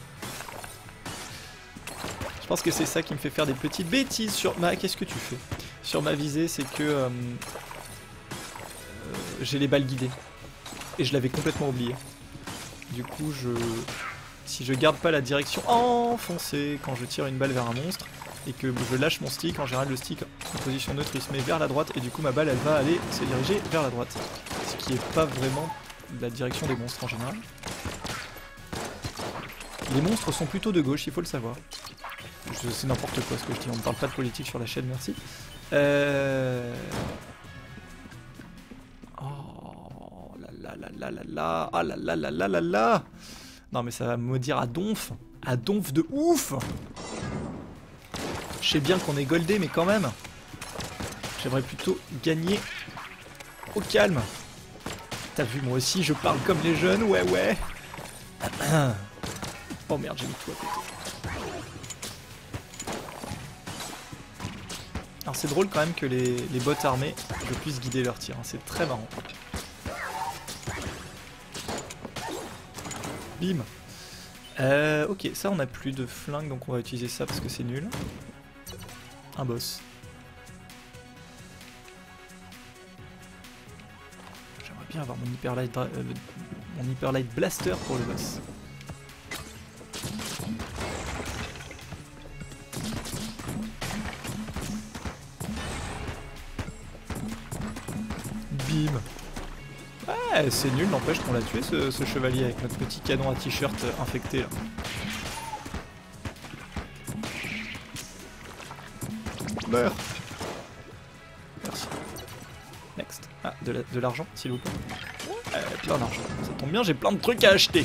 Je pense que c'est ça qui me fait faire des petites bêtises sur ma... Qu'est-ce que tu fais? Sur ma visée, c'est que j'ai les balles guidées. Et je l'avais complètement oublié. Du coup, si je garde pas la direction enfoncée quand je tire une balle vers un monstre, et que je lâche mon stick, en général le stick en position neutre il se met vers la droite, et du coup ma balle elle va aller se diriger vers la droite. Ce qui est pas vraiment la direction des monstres en général. Les monstres sont plutôt de gauche, il faut le savoir. C'est n'importe quoi ce que je dis, on ne parle pas de politique sur la chaîne, merci. Oh là là là là là là, ah là là là là là là. Non mais ça va me maudire à donf de ouf. Je sais bien qu'on est goldé mais quand même. J'aimerais plutôt gagner au calme. T'as vu, moi aussi je parle comme les jeunes, ouais ouais. Oh merde, j'ai mis tout à côté. Alors c'est drôle quand même que les bots armés, je puisse guider leurs tirs, hein. C'est très marrant. Bim. Ok, ça on a plus de flingue donc on va utiliser ça parce que c'est nul. Un boss. J'aimerais bien avoir mon hyper light blaster pour le boss. Bim. Ouais, c'est nul, n'empêche qu'on l'a tué ce chevalier avec notre petit canon à t-shirt infecté là. Meurs. Merci. Next. Ah, de l'argent, s'il vous plaît. Plein d'argent. Ça tombe bien, j'ai plein de trucs à acheter.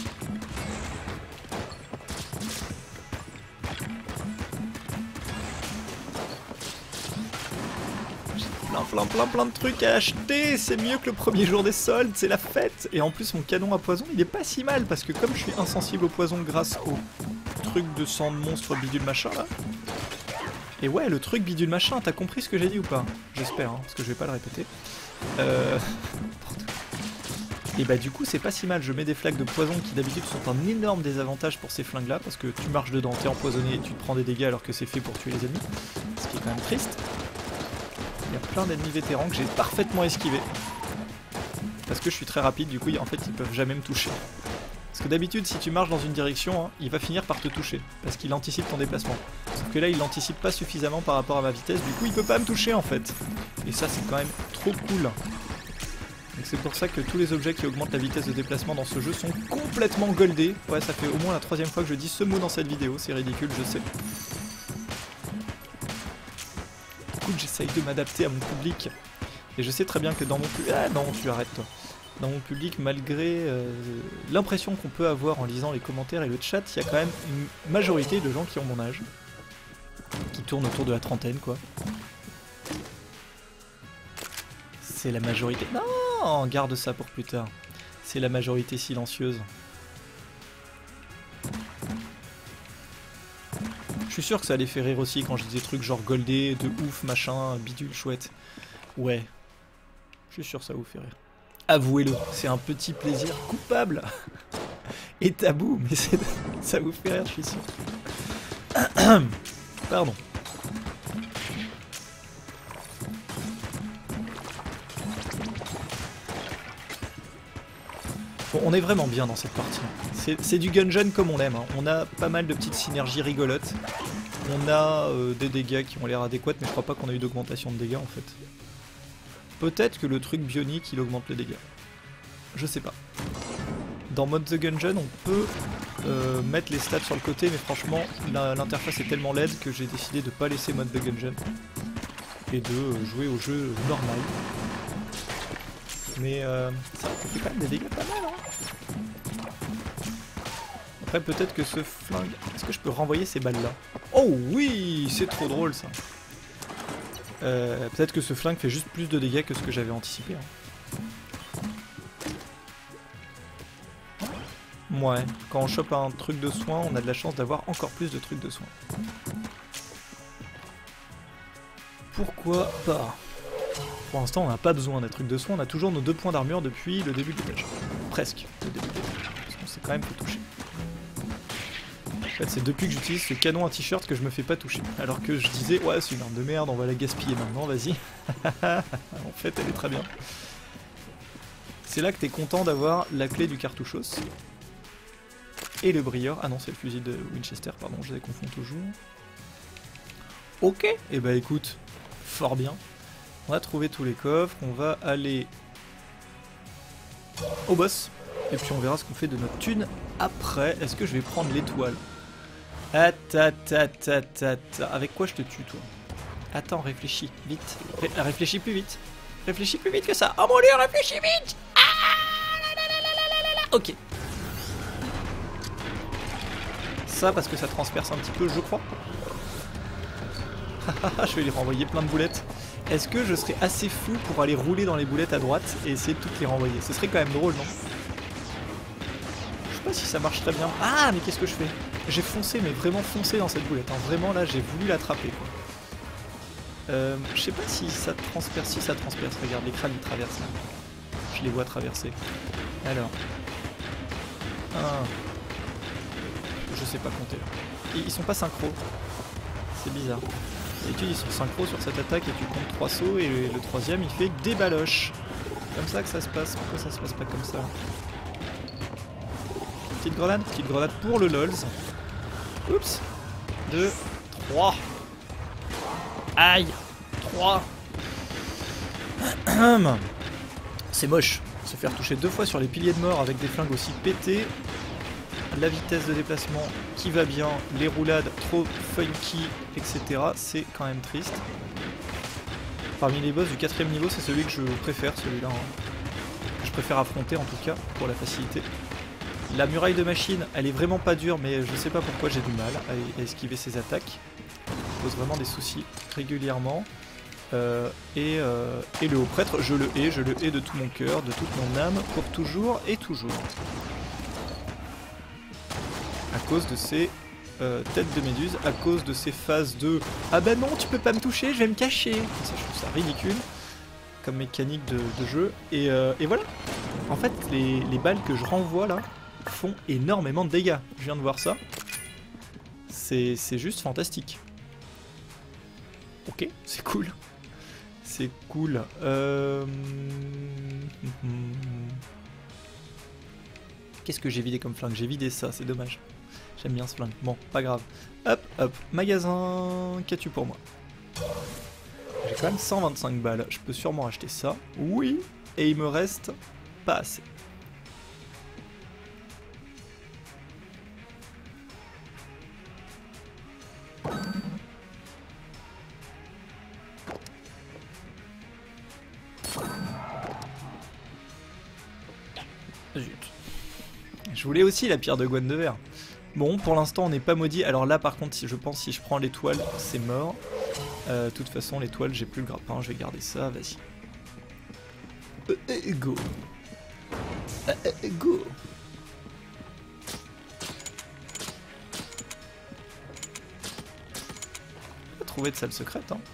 Plein de trucs à acheter, c'est mieux que le premier jour des soldes, c'est la fête. Et en plus mon canon à poison il est pas si mal parce que comme je suis insensible au poison grâce au truc de sang de monstre bidule machin là. Et ouais, le truc bidule machin, t'as compris ce que j'ai dit ou pas? J'espère, hein, parce que je vais pas le répéter. Et bah du coup c'est pas si mal, je mets des flaques de poison qui d'habitude sont un énorme désavantage pour ces flingues là parce que tu marches dedans, t'es empoisonné et tu te prends des dégâts alors que c'est fait pour tuer les ennemis. Ce qui est quand même triste. Il y a plein d'ennemis vétérans que j'ai parfaitement esquivés. Parce que je suis très rapide, du coup en fait ils peuvent jamais me toucher. Parce que d'habitude si tu marches dans une direction, hein, il va finir par te toucher. Parce qu'il anticipe ton déplacement. Sauf que là il l'anticipe pas suffisamment par rapport à ma vitesse, du coup il peut pas me toucher en fait. Et ça c'est quand même trop cool. Donc c'est pour ça que tous les objets qui augmentent la vitesse de déplacement dans ce jeu sont complètement goldés. Ouais, ça fait au moins la 3e fois que je dis ce mot dans cette vidéo, c'est ridicule, je sais. J'essaye de m'adapter à mon public et je sais très bien que dans mon public... Ah non, tu arrêtes toi. Dans mon public, malgré l'impression qu'on peut avoir en lisant les commentaires et le chat, il y a quand même une majorité de gens qui ont mon âge. Qui tournent autour de la trentaine quoi. C'est la majorité... Non, garde ça pour plus tard. C'est la majorité silencieuse. Je suis sûr que ça allait faire rire aussi quand je disais trucs genre goldé, de ouf, machin, bidule, chouette. Ouais. Je suis sûr que ça vous fait rire. Avouez-le, c'est un petit plaisir coupable et tabou, mais ça vous fait rire, je suis sûr. Pardon. Bon, on est vraiment bien dans cette partie. C'est du Gungeon comme on l'aime. Hein. On a pas mal de petites synergies rigolotes. On a des dégâts qui ont l'air adéquats, mais je crois pas qu'on a eu d'augmentation de dégâts en fait. Peut-être que le truc bionique il augmente les dégâts. Je sais pas. Dans mode The Gungeon, on peut mettre les stats sur le côté, mais franchement, l'interface est tellement laide que j'ai décidé de pas laisser mode The Gungeon et de jouer au jeu normal. Mais ça fait quand même des dégâts pas mal, hein. Après, peut-être que ce flingue... Est-ce que je peux renvoyer ces balles-là? Oh oui, c'est trop drôle ça. Peut-être que ce flingue fait juste plus de dégâts que ce que j'avais anticipé. Hein. Ouais, quand on chope un truc de soin, on a de la chance d'avoir encore plus de trucs de soin. Pourquoi pas? Pour l'instant, on n'a pas besoin des trucs de soin, on a toujours nos 2 points d'armure depuis le début du match. Presque le début du match, parce qu'on s'est quand même fait toucher. En fait, c'est depuis que j'utilise ce canon à t-shirt que je me fais pas toucher. Alors que je disais, ouais, c'est une arme de merde, on va la gaspiller maintenant, vas-y. En fait, elle est très bien. C'est là que t'es content d'avoir la clé du cartouchos. Et le brieur. Ah non, c'est le fusil de Winchester, pardon, je les confonds toujours. Ok, et bah écoute, fort bien. On a trouvé tous les coffres, on va aller au boss. Et puis on verra ce qu'on fait de notre thune après. Est-ce que je vais prendre l'étoile? Avec quoi je te tue, toi? Attends, réfléchis, vite. Réfléchis plus vite. Réfléchis plus vite que ça. Oh mon dieu, réfléchis vite. Ok. Ça parce que ça transperce un petit peu, je crois. Je vais lui renvoyer plein de boulettes. Est-ce que je serais assez fou pour aller rouler dans les boulettes à droite et essayer de toutes les renvoyer? Ce serait quand même drôle, non? Je sais pas si ça marche très bien. Ah, mais qu'est-ce que je fais? J'ai foncé, mais vraiment foncé dans cette boulette. Hein. Vraiment, là, j'ai voulu l'attraper, quoi. Je sais pas si ça transperce. Si ça transperce, regarde, les crânes, ils traversent, là. Je les vois traverser. Alors. 1. Je sais pas compter, là. Ils sont pas synchro. C'est bizarre. D'habitude, ils sont synchro sur cette attaque et tu comptes 3 sauts et le troisième, il fait des baloches. Comme ça que ça se passe. Pourquoi ça se passe pas comme ça? Petite grenade pour le LOLs. Oups. 2, 3. Aïe. 3. C'est moche. Se faire toucher 2 fois sur les piliers de mort avec des flingues aussi pétés. La vitesse de déplacement qui va bien, les roulades trop funky, etc. C'est quand même triste. Parmi les boss du 4ème niveau, c'est celui que je préfère, celui-là. Hein. Que je préfère affronter en tout cas, pour la facilité. La muraille de machine, elle est vraiment pas dure, mais je sais pas pourquoi j'ai du mal à esquiver ses attaques. Ça pose vraiment des soucis régulièrement. Et le haut prêtre, je le hais de tout mon cœur, de toute mon âme, pour toujours et toujours. À cause de ces têtes de méduse, à cause de ces phases de « Ah bah non, tu peux pas me toucher, je vais me cacher !» Ça, je trouve ça ridicule, comme mécanique de jeu. Et voilà. En fait, les balles que je renvoie là font énormément de dégâts. Je viens de voir ça. C'est juste fantastique. Ok, c'est cool. C'est cool. Qu'est-ce que j'ai vidé comme flingue? J'ai vidé ça, c'est dommage. J'aime bien ce flingue. Bon, pas grave. Hop, hop. Magasin, qu'as-tu pour moi? J'ai quand même 125 balles. Je peux sûrement acheter ça. Oui. Et il me reste pas assez. Zut. Je voulais aussi la pierre de Gwendover. Bon, pour l'instant, on n'est pas maudit. Alors là, par contre, je pense si je prends l'étoile, c'est mort. De toute façon, l'étoile, j'ai plus le grappin. Je vais garder ça. Vas-y. Go. Go. trouvé de salle secrète. Hein.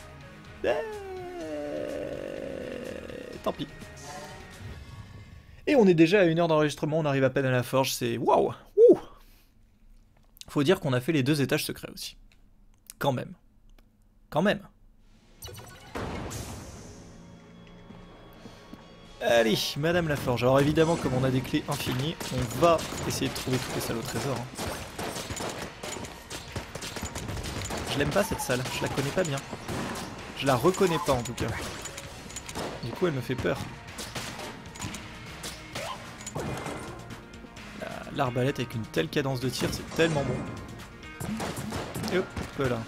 Tant pis. Et on est déjà à 1 heure d'enregistrement, on arrive à peine à la forge, c'est waouh. Faut dire qu'on a fait les 2 étages secrets aussi. Quand même. Quand même. Allez, Madame la Forge. Alors évidemment, comme on a des clés infinies, on va essayer de trouver toutes les salles au trésor. Hein. Je l'aime pas cette salle, je la connais pas bien. Je la reconnais pas en tout cas. Du coup, elle me fait peur. L'arbalète avec une telle cadence de tir, c'est tellement bon. Et hop là.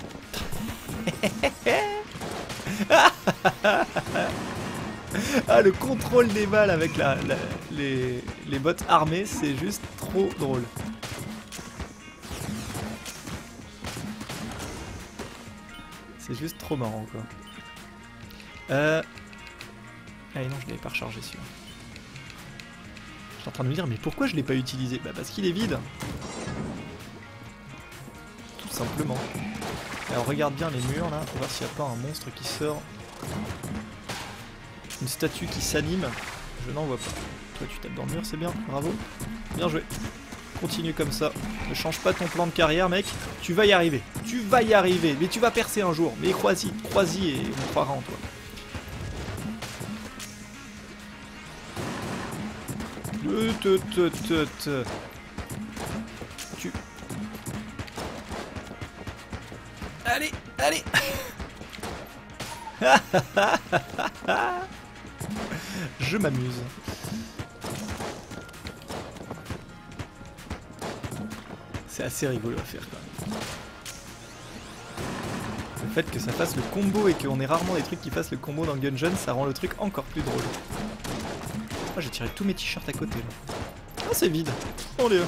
Ah, le contrôle des balles avec les bottes armées, c'est juste trop drôle. C'est juste trop marrant quoi. Allez non, je l'avais pas rechargé celui-là. Je suis en train de me dire, mais pourquoi je l'ai pas utilisé? Bah parce qu'il est vide. Tout simplement. Alors regarde bien les murs là, pour voir s'il n'y a pas un monstre qui sort. Une statue qui s'anime. Je n'en vois pas. Toi tu tapes dans le mur, c'est bien, bravo. Bien joué. Continue comme ça. Ne change pas ton plan de carrière mec. Tu vas y arriver. Tu vas y arriver. Mais tu vas percer un jour. Mais crois-y et on croira en toi. Tu... Allez, allez. Je m'amuse. C'est assez rigolo à faire quand même. Le fait que ça fasse le combo et qu'on ait rarement des trucs qui fassent le combo dans Gungeon, ça rend le truc encore plus drôle. Oh, j'ai tiré tous mes t-shirts à côté là. Ah, c'est vide. Mon dieu.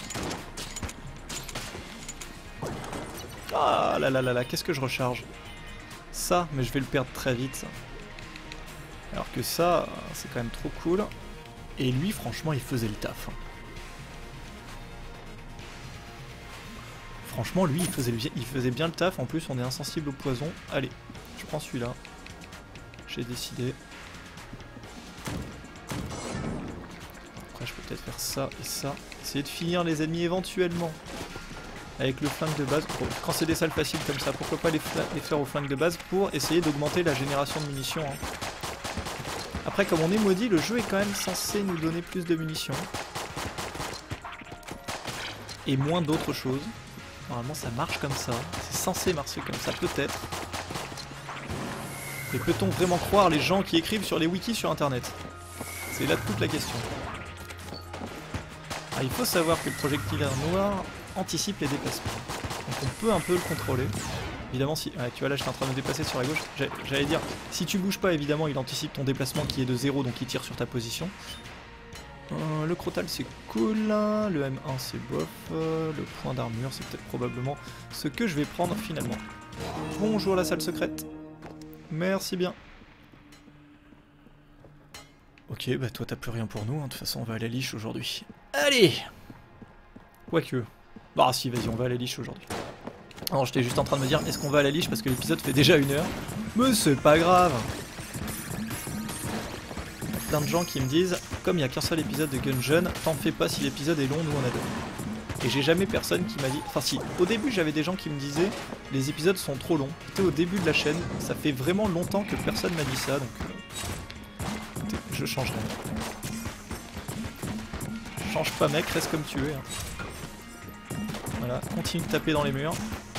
Ah là là là là, qu'est-ce que je recharge? Ça, mais je vais le perdre très vite ça. Alors que ça, c'est quand même trop cool. Et lui, franchement, il faisait le taf. Franchement, lui, il faisait bien le taf. En plus, on est insensible au poison. Allez, je prends celui-là. J'ai décidé. Après, je peux peut-être faire ça et ça. Essayer de finir les ennemis éventuellement. Avec le flingue de base. Quand c'est des salles faciles comme ça, pourquoi pas les faire au flingue de base pour essayer d'augmenter la génération de munitions. Hein. Après, comme on est maudit, le jeu est quand même censé nous donner plus de munitions. Et moins d'autres choses. Normalement, ça marche comme ça. C'est censé marcher comme ça, peut-être. Mais peut-on vraiment croire les gens qui écrivent sur les wikis sur internet? C'est là toute la question. Ah, il faut savoir que le projectile noir anticipe les déplacements. Donc on peut un peu le contrôler. Évidemment, si tu vois là, j'étais en train de me déplacer sur la gauche. J'allais dire, si tu bouges pas, évidemment, il anticipe ton déplacement qui est de 0, donc il tire sur ta position. Le crotal, c'est cool. Le M1, c'est bof. Le point d'armure, c'est peut-être probablement ce que je vais prendre finalement. Bonjour la salle secrète. Merci bien. Ok, bah toi, t'as plus rien pour nous. Hein. De toute façon, on va à la liche aujourd'hui. Allez! Quoique. Bah si, vas-y, on va à la liche aujourd'hui. Alors j'étais juste en train de me dire, est-ce qu'on va à la liche parce que l'épisode fait déjà 1 heure? Mais c'est pas grave. Il y a plein de gens qui me disent, comme il n'y a qu'un seul épisode de Gungeon, t'en fais pas si l'épisode est long, nous on adore. Et j'ai jamais personne qui m'a dit... Enfin si, au début j'avais des gens qui me disaient, les épisodes sont trop longs. C'était au début de la chaîne, ça fait vraiment longtemps que personne m'a dit ça, donc... je changerai. Change pas mec, reste comme tu es. Hein. Voilà, continue de taper dans les murs.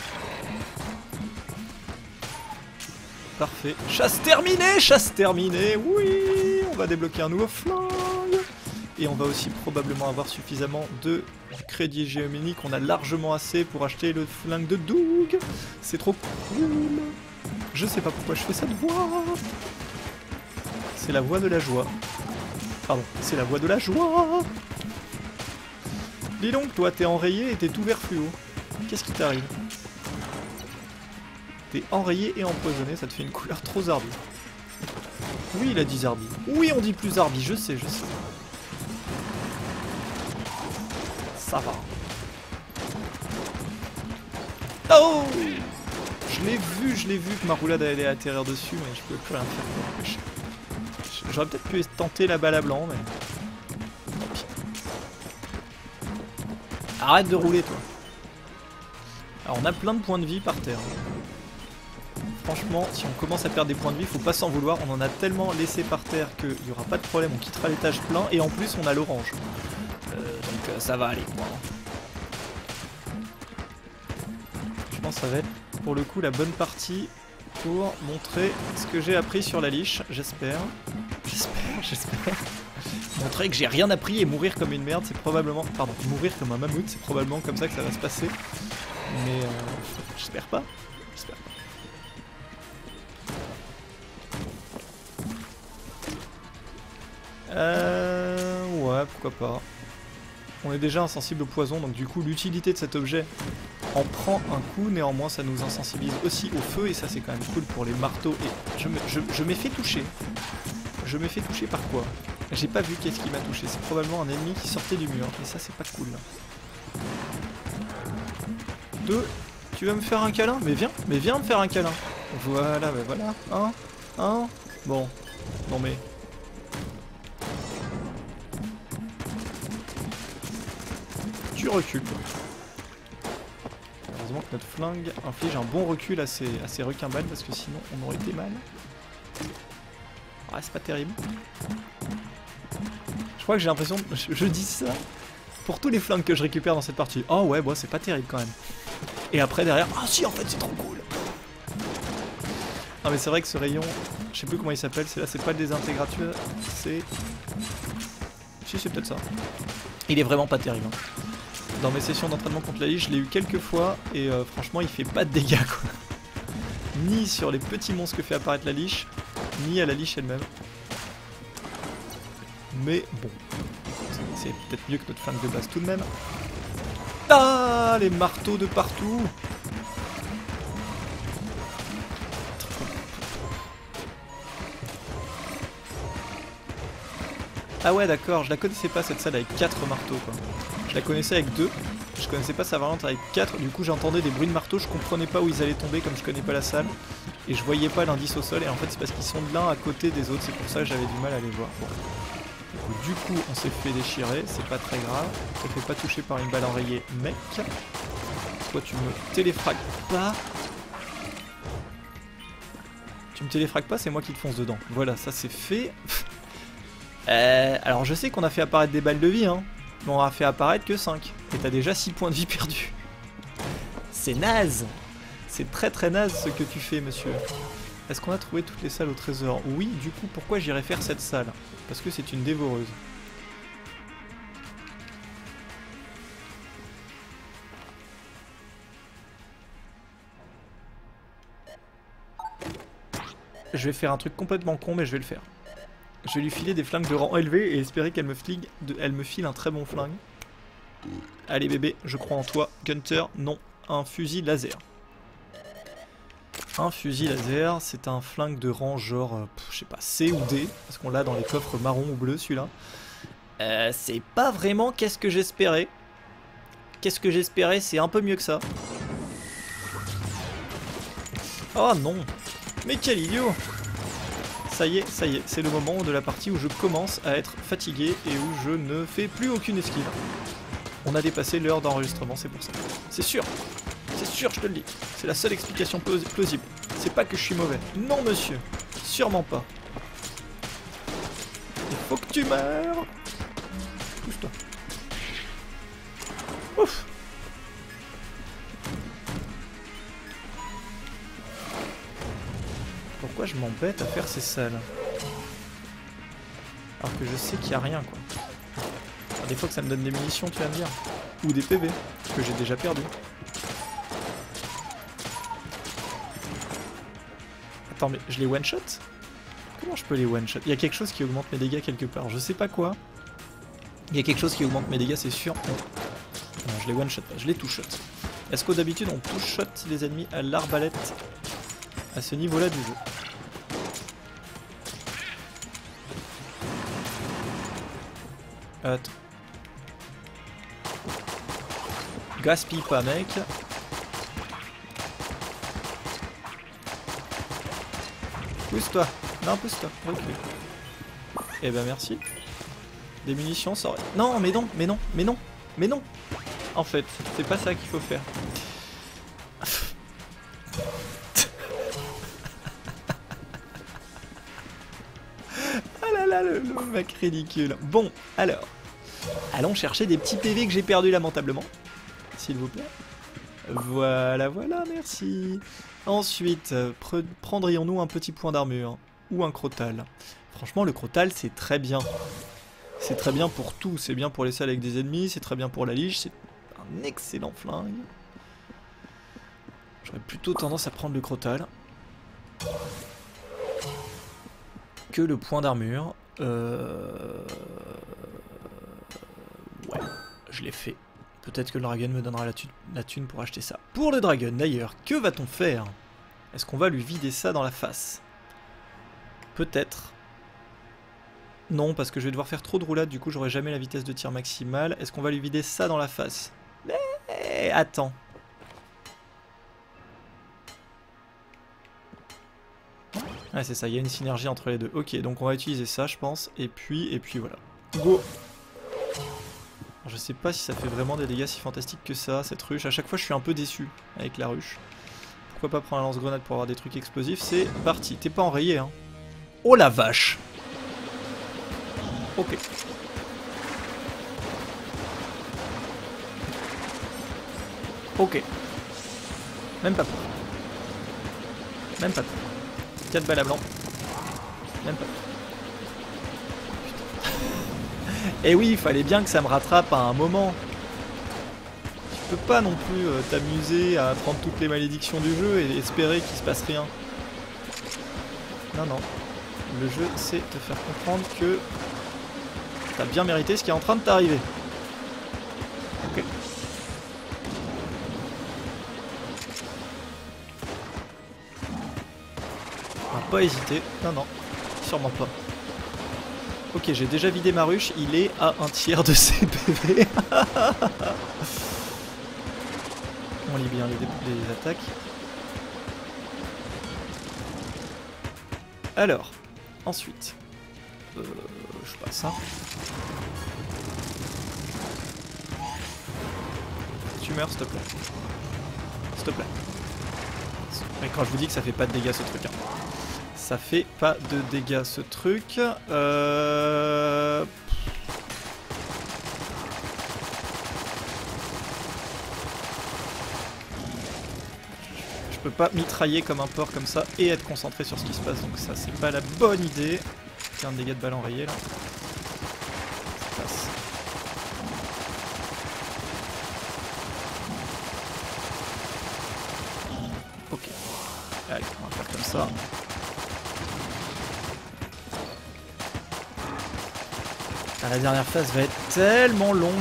Parfait. Chasse terminée, oui. On va débloquer un nouveau flingue. Et on va aussi probablement avoir suffisamment de crédit géoménique. On a largement assez pour acheter le flingue de Doug. C'est trop cool. Je sais pas pourquoi je fais cette voix. C'est la voix de la joie. Pardon, c'est la voix de la joie. Dis donc, toi, t'es enrayé et t'es tout vert fluo. Qu'est-ce qui t'arrive? T'es enrayé et empoisonné, ça te fait une couleur trop zarbi. Oui, il a dit zarbi. Oui, on dit plus zarbi, je sais, je sais. Ça va. Oh! Je je l'ai vu que ma roulade allait atterrir dessus, mais je pouvais plus rien faire pour l'empêcher. J'aurais peut-être pu tenter la balle à blanc, mais... Tant pis. Arrête de rouler, toi. Alors, on a plein de points de vie par terre. Franchement, si on commence à perdre des points de vie, faut pas s'en vouloir. On en a tellement laissé par terre qu'il n'y aura pas de problème. On quittera l'étage plein et en plus, on a l'orange. Donc, ça va aller. Moi. Je pense que ça va être pour le coup la bonne partie pour montrer ce que j'ai appris sur la liche. J'espère. J'espère. Montrer que j'ai rien appris et mourir comme une merde, c'est probablement... Pardon, mourir comme un mammouth, c'est probablement comme ça que ça va se passer. Mais j'espère pas. J'espère pas. Ouais, pourquoi pas. On est déjà insensible au poison, donc du coup l'utilité de cet objet en prend un coup, néanmoins ça nous insensibilise aussi au feu, et ça c'est quand même cool pour les marteaux. Et je m'ai fait toucher. Je m'ai fait toucher par quoi? J'ai pas vu qu'est-ce qui m'a touché, c'est probablement un ennemi qui sortait du mur, et ça c'est pas cool. 2, tu vas me faire un câlin? Mais viens me faire un câlin. Voilà, bah voilà. Un. Bon. Non mais... Tu recules. Heureusement que notre flingue inflige un bon recul à ces requins-balles, parce que sinon on aurait été mal. Ah, c'est pas terrible. Je crois que j'ai l'impression... Je dis ça pour tous les flingues que je récupère dans cette partie. Oh ouais, bon, c'est pas terrible quand même. Et après derrière... Ah si, en fait c'est trop cool. Ah mais c'est vrai que ce rayon... Je sais plus comment il s'appelle. C'est là, c'est pas le désintégrateur. C'est... Si, c'est peut-être ça. Il est vraiment pas terrible. Hein. Dans mes sessions d'entraînement contre la liche, je l'ai eu quelques fois. Et franchement, il fait pas de dégâts quoi. Ni sur les petits monstres que fait apparaître la liche, ni à la liche elle-même. Mais bon, c'est peut-être mieux que notre flingue de base tout de même. Ah, les marteaux de partout. Ah ouais d'accord, je la connaissais pas cette salle avec 4 marteaux quoi. Je la connaissais avec 2, je connaissais pas sa variante avec 4, du coup j'entendais des bruits de marteaux, je comprenais pas où ils allaient tomber comme je connais pas la salle. Et je voyais pas l'indice au sol, et en fait c'est parce qu'ils sont l'un à côté des autres, c'est pour ça que j'avais du mal à les voir. Bon. Du coup on s'est fait déchirer, c'est pas très grave, on se fait pas toucher par une balle enrayée mec. Toi tu me téléfragues pas. Tu me téléfragues pas, c'est moi qui te fonce dedans. Voilà, ça c'est fait. Alors je sais qu'on a fait apparaître des balles de vie, hein, mais on a fait apparaître que 5. Et t'as déjà 6 points de vie perdus. C'est naze. C'est très très naze ce que tu fais, monsieur. Est-ce qu'on a trouvé toutes les salles au trésor? Oui, du coup, pourquoi j'irais faire cette salle? Parce que c'est une dévoreuse. Je vais faire un truc complètement con, mais je vais le faire. Je vais lui filer des flingues de rang élevé et espérer qu'elle me file un très bon flingue. Allez bébé, je crois en toi. Gunter, non. Un fusil laser. Un fusil laser, c'est un flingue de rang genre, je sais pas, C ou D. Parce qu'on l'a dans les coffres marron ou bleu celui-là. C'est pas vraiment qu'est-ce que j'espérais. Qu'est-ce que j'espérais, c'est un peu mieux que ça. Oh non. Mais quel idiot. Ça y est, c'est le moment de la partie où je commence à être fatigué et où je ne fais plus aucune esquive. On a dépassé l'heure d'enregistrement, c'est pour ça. C'est sûr, je te le dis. C'est la seule explication plausible. C'est pas que je suis mauvais. Non monsieur, sûrement pas. Il faut que tu meurs. Pousse-toi. Ouf. Pourquoi je m'embête à faire ces salles? Alors que je sais qu'il n'y a rien quoi. Alors, des fois que ça me donne des munitions, tu vas me dire. Ou des PV, que j'ai déjà perdu. Attends, mais je les one-shot? Comment je peux les one-shot? Il y a quelque chose qui augmente mes dégâts quelque part, je sais pas quoi. Il y a quelque chose qui augmente mes dégâts, c'est sûr. Non, je les one-shot pas, je les two-shot. Est-ce que d'habitude on two-shot les ennemis à l'arbalète à ce niveau-là du jeu? Attends. Gaspille pas mec. Pousse-toi. Non, pousse-toi. Recule. Eh ben merci. Des munitions, ça aurait... Non, mais non, mais non, mais non, mais non. En fait, c'est pas ça qu'il faut faire. Ah là là, le mec ridicule. Bon, alors. Allons chercher des petits PV que j'ai perdus lamentablement. S'il vous plaît. Voilà, voilà, merci. Ensuite, prendrions-nous un petit point d'armure ou un crotal? Franchement, le crotal, c'est très bien. C'est très bien pour tout. C'est bien pour les salles avec des ennemis, c'est très bien pour la lige, c'est un excellent flingue. J'aurais plutôt tendance à prendre le crotal que le point d'armure. Ouais, je l'ai fait. Peut-être que le dragon me donnera la thune pour acheter ça. Pour le dragon d'ailleurs, que va-t-on faire? Est-ce qu'on va lui vider ça dans la face? Peut-être. Non, parce que je vais devoir faire trop de roulades, du coup j'aurai jamais la vitesse de tir maximale. Est-ce qu'on va lui vider ça dans la face? Mais attends. Ouais, c'est ça, il y a une synergie entre les deux. Ok, donc on va utiliser ça, je pense. Et puis voilà. Go! Alors, je sais pas si ça fait vraiment des dégâts si fantastiques que ça, cette ruche. À chaque fois, je suis un peu déçu avec la ruche. Pourquoi pas prendre un lance-grenade pour avoir des trucs explosifs? C'est parti. T'es pas enrayé, hein. Oh la vache! Ok. Ok. Même pas peur. Même pas peur. 4 balles à blanc. Même pas peur. Et oui, il fallait bien que ça me rattrape à un moment. Tu peux pas non plus t'amuser à prendre toutes les malédictions du jeu et espérer qu'il se passe rien. Non, non. Le jeu, c'est te faire comprendre que t'as bien mérité ce qui est en train de t'arriver. Ok. On va pas hésiter. Non, non. Sûrement pas. Ok, j'ai déjà vidé ma ruche. Il est à un tiers de ses PV. On lit bien les attaques. Alors, ensuite. Je passe ça. Tu meurs, s'il te plaît. S'il te plaît. Et quand je vous dis que ça fait pas de dégâts ce truc. Hein. Ça fait pas de dégâts ce truc. Je peux pas mitrailler comme un porc comme ça et être concentré sur ce qui se passe. Donc ça c'est pas la bonne idée. Il y a un dégât de balle enrayé là. Ça passe. Ok. Allez, on va faire comme ça. Ah, la dernière phase va être tellement longue.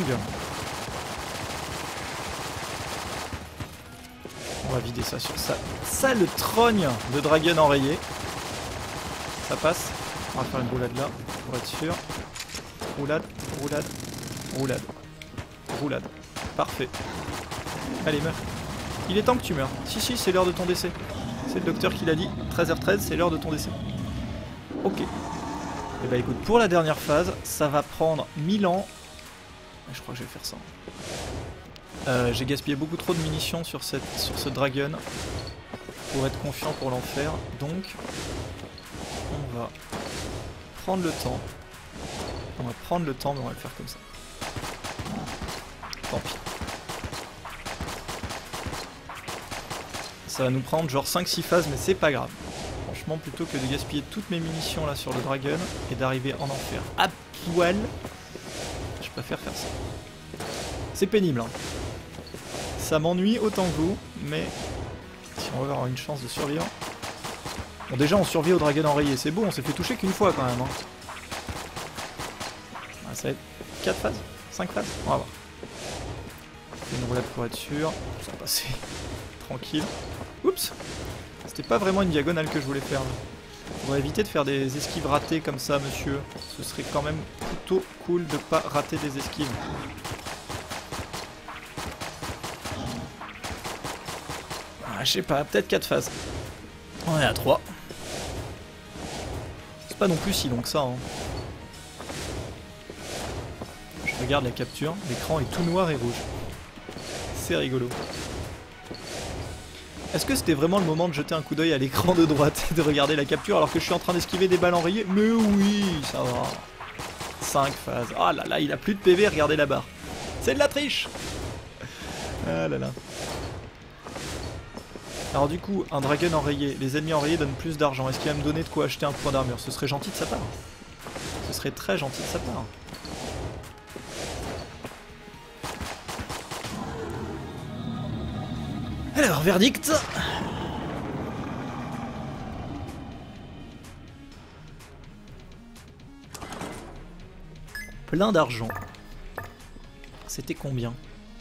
On va vider ça sur ça. Ça, le trogne de dragon enrayé. Ça passe. On va faire une roulade là, pour être sûr. Roulade, roulade, roulade. Roulade. Parfait. Allez, meurs. Il est temps que tu meurs. Si, si, c'est l'heure de ton décès. C'est le docteur qui l'a dit. 13h13, c'est l'heure de ton décès. Ok. Et bah écoute, pour la dernière phase, ça va prendre 1000 ans. Je crois que je vais faire ça. J'ai gaspillé beaucoup trop de munitions sur ce dragon pour être confiant pour l'enfer. Donc, on va prendre le temps. On va prendre le temps, mais on va le faire comme ça. Tant pis. Ça va nous prendre genre 5-6 phases, mais c'est pas grave. Franchement, plutôt que de gaspiller toutes mes munitions là sur le dragon et d'arriver en enfer à poil, je préfère faire ça. C'est pénible, hein. Ça m'ennuie autant que vous, mais si on veut avoir une chance de survivre... Bon, déjà on survit au dragon enrayé, c'est beau, on s'est fait toucher qu'une fois quand même. Hein. Ah, ça va être 4 phases, 5 phases, on va voir. Une roulade pour être sûr, ça va passer tranquille. Oups, c'était pas vraiment une diagonale que je voulais faire. On va éviter de faire des esquives ratées comme ça, monsieur. Ce serait quand même plutôt cool de pas rater des esquives. Ah, je sais pas, peut-être 4 phases. On est à 3. pas non plus si long que ça. Hein. Je regarde la capture, l'écran est tout noir et rouge. C'est rigolo. Est-ce que c'était vraiment le moment de jeter un coup d'œil à l'écran de droite et de regarder la capture alors que je suis en train d'esquiver des balles enrayées? Mais oui, ça va. 5 phases. Ah là là, il a plus de PV, regardez la barre. C'est de la triche. Ah là là. Alors du coup, un dragon enrayé, les ennemis enrayés donnent plus d'argent. Est-ce qu'il va me donner de quoi acheter un point d'armure? Ce serait gentil de sa part. Ce serait très gentil de sa part. Alors, verdict. Plein d'argent. C'était combien?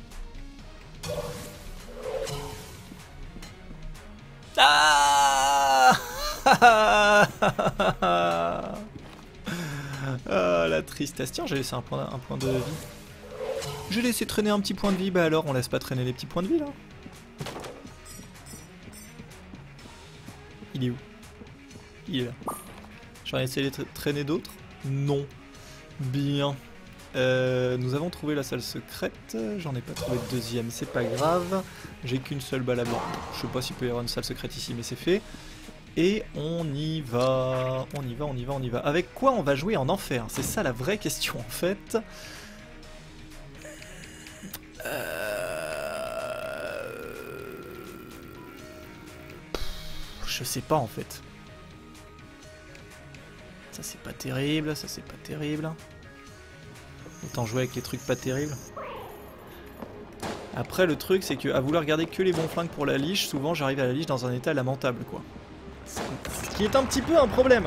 Ah ah, la tristesse. Tiens, j'ai laissé un point de vie. J'ai laissé traîner un petit point de vie. Bah alors, on laisse pas traîner les petits points de vie là. Il est où? Il est là. J'aurais essayé de traîner d'autres? Non. Bien. Nous avons trouvé la salle secrète. J'en ai pas trouvé de deuxième, c'est pas grave. J'ai qu'une seule balle à blanc. Je sais pas s'il peut y avoir une salle secrète ici, mais c'est fait. Et on y va. On y va, on y va, on y va. Avec quoi on va jouer en enfer? C'est ça la vraie question en fait. Je sais pas en fait. Ça c'est pas terrible, ça c'est pas terrible. Autant jouer avec les trucs pas terribles. Après le truc c'est que à vouloir garder que les bons flingues pour la liche, souvent j'arrive à la liche dans un état lamentable quoi. Ce qui est un petit peu un problème.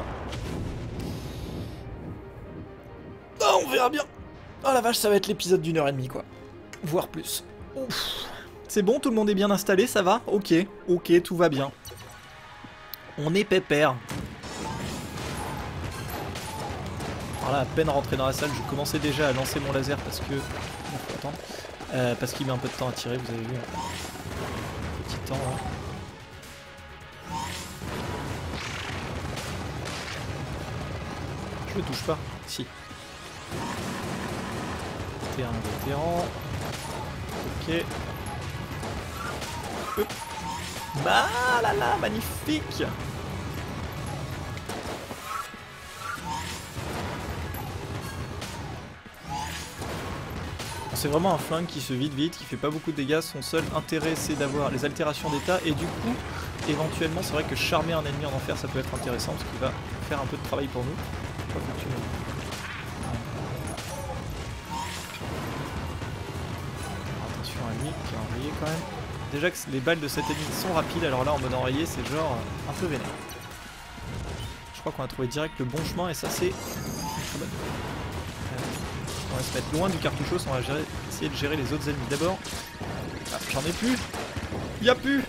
Oh, on verra bien. Oh la vache, ça va être l'épisode d'1h30 quoi. Voire plus. C'est bon, tout le monde est bien installé, ça va? Ok, ok, tout va bien. On est pépère. Alors là, à peine rentré dans la salle, je commençais déjà à lancer mon laser parce que... Bon, faut attendre. Parce qu'il met un peu de temps à tirer, vous avez vu. Petit temps là. Je le touche pas. Si. Vétéran. Ok. Bah là là, magnifique. C'est vraiment un flingue qui se vide vite, qui fait pas beaucoup de dégâts. Son seul intérêt c'est d'avoir les altérations d'état et du coup, éventuellement, c'est vrai que charmer un ennemi en enfer ça peut être intéressant parce qu'il va faire un peu de travail pour nous. Attention à lui qui est enrayé quand même. Déjà que les balles de cet ennemi sont rapides, alors là en mode enrayé c'est genre un peu vénère. Je crois qu'on a trouvé direct le bon chemin et ça c'est une très bonne. On va se mettre loin du cartouchos, on va essayer de gérer les autres ennemis d'abord. Ah, j'en ai plus. Il y a plus.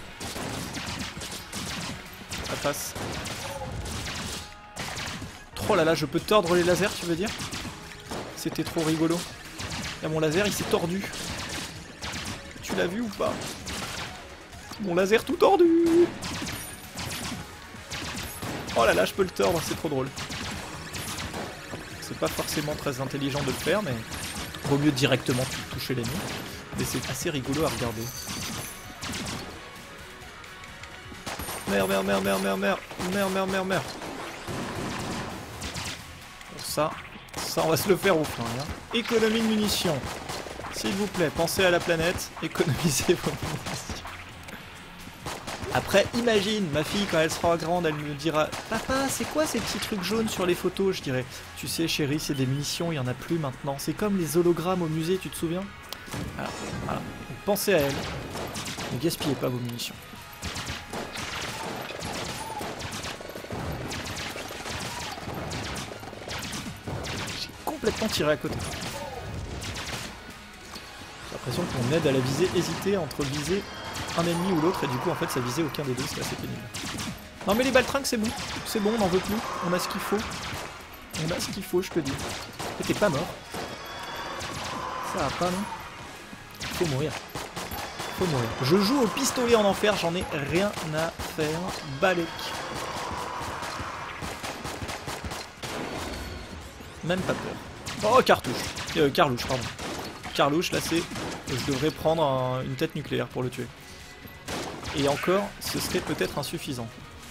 Ça passe. Oh là là, je peux tordre les lasers, tu veux dire? C'était trop rigolo. Là, mon laser, il s'est tordu. Tu l'as vu ou pas? Mon laser tout tordu. Oh là là, je peux le tordre, c'est trop drôle. C'est pas forcément très intelligent de le faire, mais vaut mieux directement toucher l'ennemi. Mais c'est assez rigolo à regarder. Merde, merde, merde, merde, merde, merde, merde, merde, merde, merde. Pour ça, on va se le faire au flingue. Hein. Économie de munitions. S'il vous plaît, pensez à la planète, économisez vos munitions. Après, imagine, ma fille, quand elle sera grande, elle me dira « Papa, c'est quoi ces petits trucs jaunes sur les photos ?» Je dirais « Tu sais, chérie, c'est des munitions, il n'y en a plus maintenant. C'est comme les hologrammes au musée, tu te souviens ?» Alors, voilà. Donc, pensez à elle. Ne gaspillez pas vos munitions. J'ai complètement tiré à côté. J'ai l'impression qu'on aide à la visée, hésiter entre viser un ennemi ou l'autre et du coup en fait ça visait aucun des deux, c'est assez pénible. Non mais les baltringues c'est bon, on n'en veut plus, on a ce qu'il faut. On a ce qu'il faut je te dis. Et t'es pas mort. Ça va pas non? Faut mourir. Faut mourir. Je joue au pistolet en enfer, j'en ai rien à faire. Balek. Même pas peur. Oh, cartouche. Carlouche, pardon. Carlouche, là c'est... Je devrais prendre une tête nucléaire pour le tuer. Et encore, ce serait peut-être insuffisant.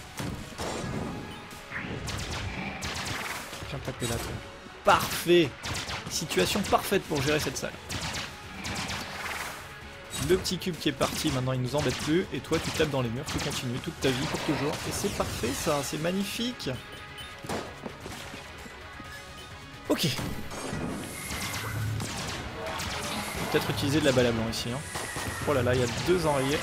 Viens taper là, toi. Parfait! Situation parfaite pour gérer cette salle. Le petit cube qui est parti, maintenant il nous embête plus. Et toi, tu tapes dans les murs, tu continues toute ta vie pour toujours. Et c'est parfait ça, c'est magnifique! Ok. Peut-être utiliser de la balle à blanc ici. Hein. Oh là là, il y a 2 enrayés.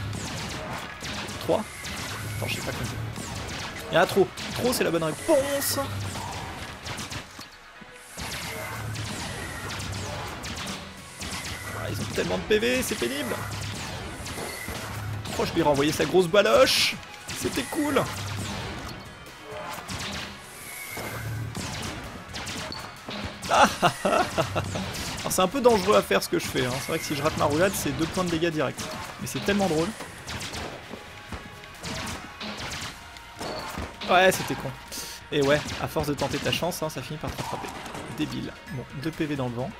3. Attends, je sais pas compter. Il y en a trop. Trop, c'est la bonne réponse. Ah, ils ont tellement de PV, c'est pénible. Oh, je lui ai renvoyé sa grosse baloche. C'était cool. Ah, alors c'est un peu dangereux à faire ce que je fais, hein. C'est vrai que si je rate ma roulade c'est 2 points de dégâts directs. Mais c'est tellement drôle. Ouais, c'était con. Et ouais, à force de tenter ta chance, hein, ça finit par te rattraper. Débile. Bon, 2 PV dans le vent.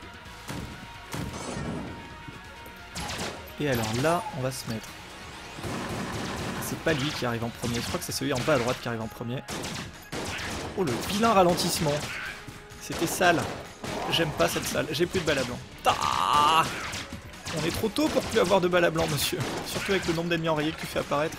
Et alors là, on va se mettre. C'est pas lui qui arrive en premier, je crois que c'est celui en bas à droite qui arrive en premier. Oh, le vilain ralentissement. C'était sale. J'aime pas cette salle. J'ai plus de balles à blanc. Ah, on est trop tôt pour plus avoir de balles à blanc, monsieur. Surtout avec le nombre d'ennemis enrayés que tu fais apparaître.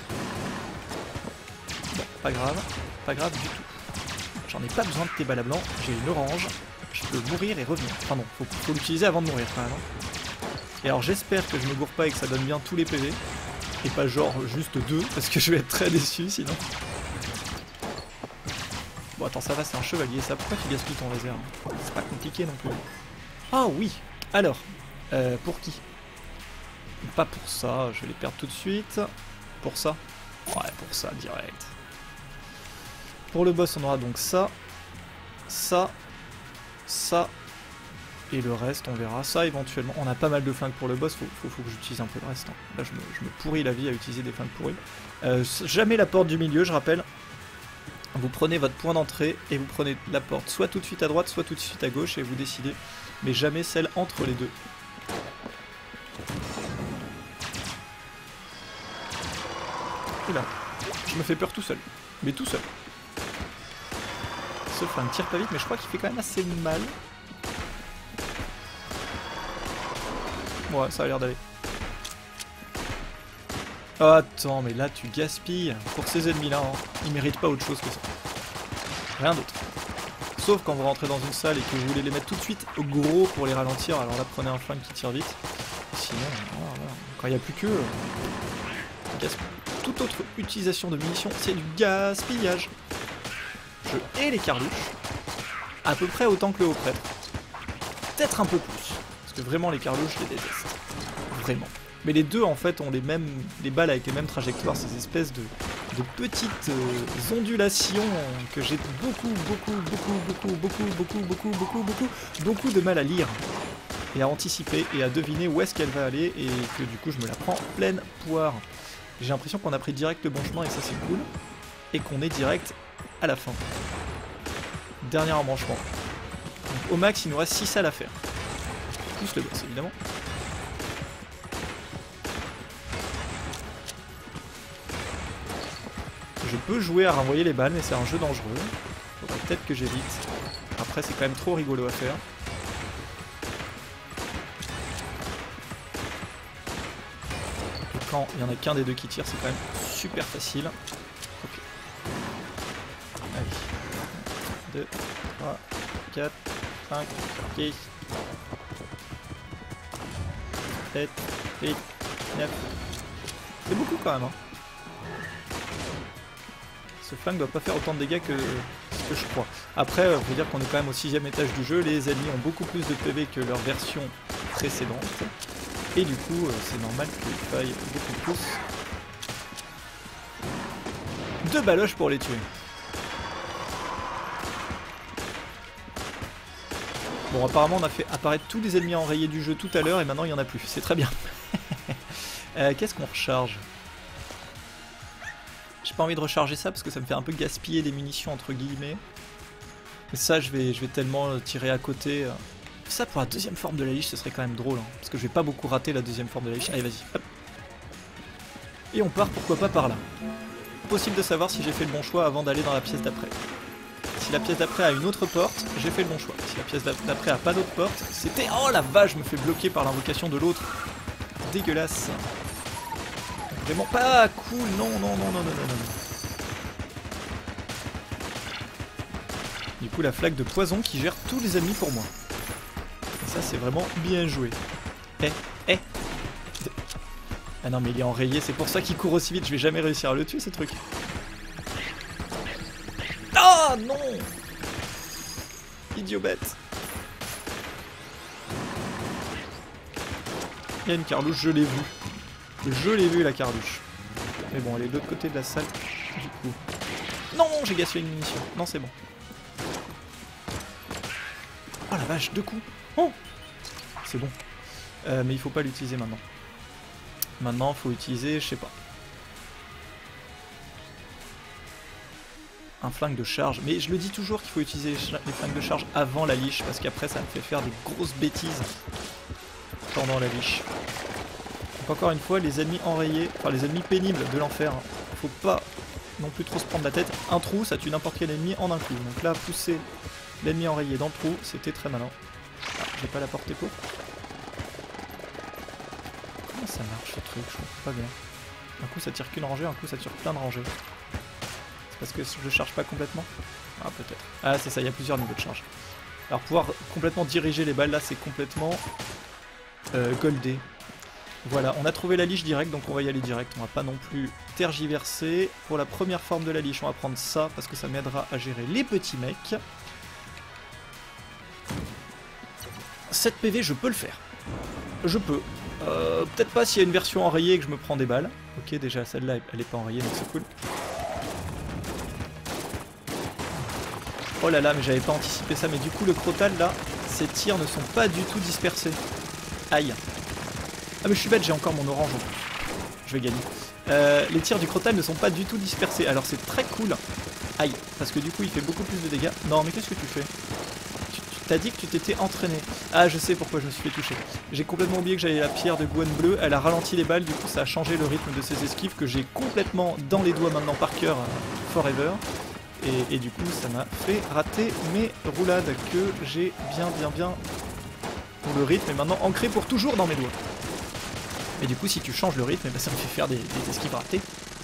Bon, pas grave. Pas grave du tout. J'en ai pas besoin de tes balles à blanc. J'ai une orange. Je peux mourir et revenir. Enfin non, faut l'utiliser avant de mourir quand même. Et alors j'espère que je me gourre pas et que ça donne bien tous les PV. Et pas genre juste 2, parce que je vais être très déçu sinon. Bon attends, ça va, c'est un chevalier ça. Pourquoi tu gaspilles ton laser? C'est pas compliqué non plus. Ah oui. Alors, pour qui? Pas pour ça, je vais les perdre tout de suite. Pour ça? Ouais, pour ça, direct. Pour le boss, on aura donc ça, ça, ça, et le reste, on verra. Ça, éventuellement, on a pas mal de flingues pour le boss, faut que j'utilise un peu le reste. Hein. Là, je me pourris la vie à utiliser des flingues pourries. Jamais la porte du milieu, je rappelle. Vous prenez votre point d'entrée et vous prenez la porte soit tout de suite à droite, soit tout de suite à gauche, et vous décidez. Mais jamais celle entre les deux. Oula, je me fais peur tout seul. Mais tout seul. Ce flingue tire pas vite, mais je crois qu'il fait quand même assez mal. Ouais, ça a l'air d'aller. Oh, attends, mais là tu gaspilles. Pour ces ennemis-là, hein, ils méritent pas autre chose que ça. Rien d'autre. Sauf quand vous rentrez dans une salle et que vous voulez les mettre tout de suite au gros pour les ralentir, alors là prenez un flingue qui tire vite. Sinon, voilà. Quand il n'y a plus que... toute autre utilisation de munitions, c'est du gaspillage. Je hais les carlouches, à peu près autant que le haut prêtre. Peut-être un peu plus, parce que vraiment les carlouches, je les déteste. Vraiment. Mais les deux en fait ont les balles avec les mêmes trajectoires, ces espèces de petites ondulations que j'ai beaucoup de mal à lire et à anticiper et à deviner où est-ce qu'elle va aller et que du coup je me la prends pleine poire. J'ai l'impression qu'on a pris direct le bon chemin et ça c'est cool et qu'on est direct à la fin. Dernier embranchement. Donc, au max il nous reste 6 salles à faire. Plus le boss évidemment. Je peux jouer à renvoyer les balles, mais c'est un jeu dangereux. Faudrait peut-être que j'évite. Après, c'est quand même trop rigolo à faire. Et quand il n'y en a qu'un des deux qui tire, c'est quand même super facile. Ok. Allez. 2, 3, 4, 5, 6, 7, 8, 9. C'est beaucoup quand même, hein. Ce flingue doit pas faire autant de dégâts que ce que je crois. Après, faut dire qu'on est quand même au 6ème étage du jeu, les ennemis ont beaucoup plus de PV que leur version précédente. Et du coup, c'est normal qu'il faille beaucoup plus de baloches pour les tuer. Bon, apparemment on a fait apparaître tous les ennemis enrayés du jeu tout à l'heure et maintenant il n'y en a plus, c'est très bien. Qu'est-ce qu'on recharge ? J'ai pas envie de recharger ça parce que ça me fait un peu gaspiller les munitions entre guillemets. Et ça, je vais tellement tirer à côté. Ça, pour la deuxième forme de la liche, ce serait quand même drôle. Hein, parce que je vais pas beaucoup rater la deuxième forme de la liche. Allez, vas-y. Hop. Et on part, pourquoi pas, par là. Possible de savoir si j'ai fait le bon choix avant d'aller dans la pièce d'après. Si la pièce d'après a une autre porte, j'ai fait le bon choix. Si la pièce d'après a pas d'autre porte, c'était... Oh la vache, je me fais bloquer par l'invocation de l'autre. Dégueulasse. Vraiment pas cool. Non, non, non, non, non, non, non. Du coup, la flaque de poison qui gère tous les ennemis pour moi. Et ça, c'est vraiment bien joué. Eh. Ah non, mais il est enrayé, c'est pour ça qu'il court aussi vite. Je vais jamais réussir à le tuer, ce truc. Ah non! Idiot bête. Il y a une carlouche, je l'ai vue. Je l'ai vue, la carlouche. Mais bon, elle est de l'autre côté de la salle, du coup. Non, j'ai gaspillé une munition. Non, c'est bon. Oh la vache, 2 coups. Oh! C'est bon. Mais il faut pas l'utiliser maintenant. Maintenant, il faut utiliser, je sais pas. Un flingue de charge. Mais je le dis toujours qu'il faut utiliser les flingues de charge avant la liche, parce qu'après ça me fait faire des grosses bêtises pendant la liche. Donc encore une fois, les ennemis enrayés, enfin les ennemis pénibles de l'enfer, faut pas non plus trop se prendre la tête. Un trou, ça tue n'importe quel ennemi en un coup. Donc là, pousser l'ennemi enrayé dans le trou, c'était très malin. Ah, j'ai pas la portée pour. Comment ça marche ce truc? Je comprends pas bien. Un coup ça tire qu'une rangée, un coup ça tire plein de rangées. Parce que je charge pas complètement? Ah peut-être. Ah c'est ça, il y a plusieurs niveaux de charge. Alors pouvoir complètement diriger les balles là c'est complètement goldé. Voilà, on a trouvé la liche direct donc on va y aller direct. On va pas non plus tergiverser. Pour la première forme de la liche on va prendre ça parce que ça m'aidera à gérer les petits mecs. 7 PV je peux le faire. Je peux. Peut-être pas s'il y a une version enrayée et que je me prends des balles. Ok déjà celle-là elle est pas enrayée donc c'est cool. Oh là là, mais j'avais pas anticipé ça, mais du coup le crotal là, ses tirs ne sont pas du tout dispersés. Aïe. Ah mais je suis bête, j'ai encore mon orange en plus. Je vais gagner. Les tirs du crotal ne sont pas du tout dispersés, alors c'est très cool. Aïe, parce que du coup il fait beaucoup plus de dégâts. Non mais qu'est-ce que tu fais? Tu t'as dit que tu t'étais entraîné. Ah je sais pourquoi je me suis fait toucher. J'ai complètement oublié que j'avais la pierre de Gwen bleue, elle a ralenti les balles, du coup ça a changé le rythme de ses esquives que j'ai complètement dans les doigts maintenant par cœur forever. Et du coup ça m'a fait rater mes roulades que j'ai bien pour le rythme est maintenant ancré pour toujours dans mes doigts. Et du coup si tu changes le rythme, bah, ça me fait faire des esquives ratées.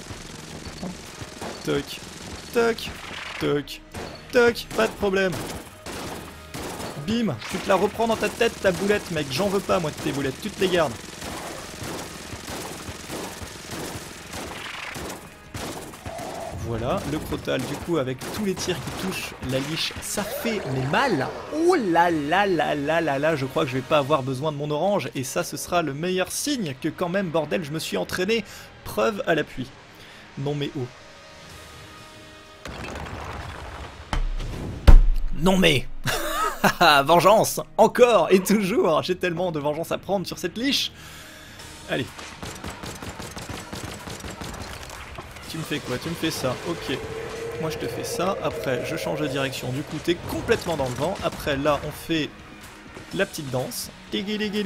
Toc, toc, toc, toc, pas de problème. Bim, tu te la reprends dans ta tête ta boulette mec, j'en veux pas moi de tes boulettes, tu te les gardes. Voilà, le crotal du coup avec tous les tirs qui touchent la liche, ça fait mais mal. Oh là là là là là là, je crois que je vais pas avoir besoin de mon orange et ça ce sera le meilleur signe que quand même bordel je me suis entraîné. Preuve à l'appui. Non mais oh. Non mais vengeance, encore et toujours, j'ai tellement de vengeance à prendre sur cette liche. Allez. Tu me fais quoi? Tu me fais ça, ok. Moi je te fais ça, après je change de direction, du coup t'es complètement dans le vent. Après là on fait la petite danse. Là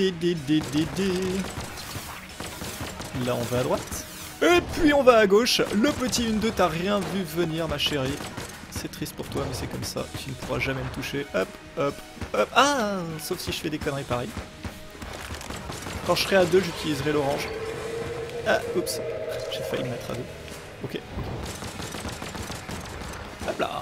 on va à droite. Et puis on va à gauche. Le petit 1-2, t'as rien vu venir ma chérie. C'est triste pour toi mais c'est comme ça, tu ne pourras jamais me toucher. Hop, hop, hop. Ah, sauf si je fais des conneries pareilles. Quand je serai à 2 j'utiliserai l'orange. Ah, oups, j'ai failli me mettre à 2. Ok. Hop là.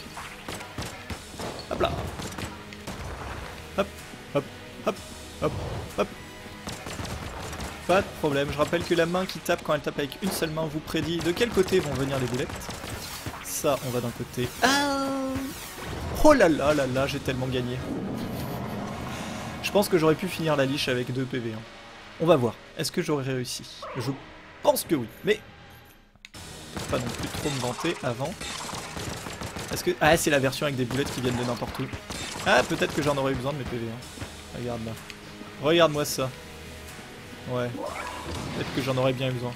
Hop là. Hop, hop, hop, hop, hop. Pas de problème. Je rappelle que la main qui tape quand elle tape avec une seule main vous prédit de quel côté vont venir les boulettes. Ça, on va d'un côté. Ah, oh là là là là, j'ai tellement gagné. Je pense que j'aurais pu finir la liche avec 2 PV. Hein. On va voir. Est-ce que j'aurais réussi? Je pense que oui. Mais pas non plus trop me vanter avant. Est-ce que... Ah, c'est la version avec des boulettes qui viennent de n'importe où. Ah, peut-être que j'en aurais eu besoin de mes PV. Hein. Regarde là. Regarde-moi ça. Ouais. Peut-être que j'en aurais bien eu besoin.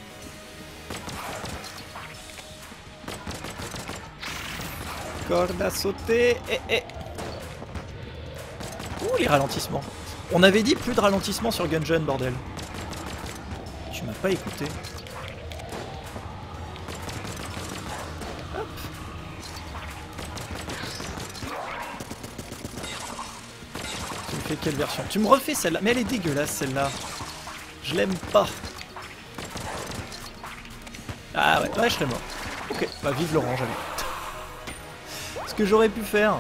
corde à sauter. Ouh, les ralentissements. On avait dit plus de ralentissements sur Gungeon, bordel. Tu m'as pas écouté. Hop. Tu me fais quelle version? Tu me refais celle-là. Mais elle est dégueulasse, celle-là. Je l'aime pas. Ah ouais, ouais, je serais mort. Ok, bah vive l'orange, allez. Ce que j'aurais pu faire,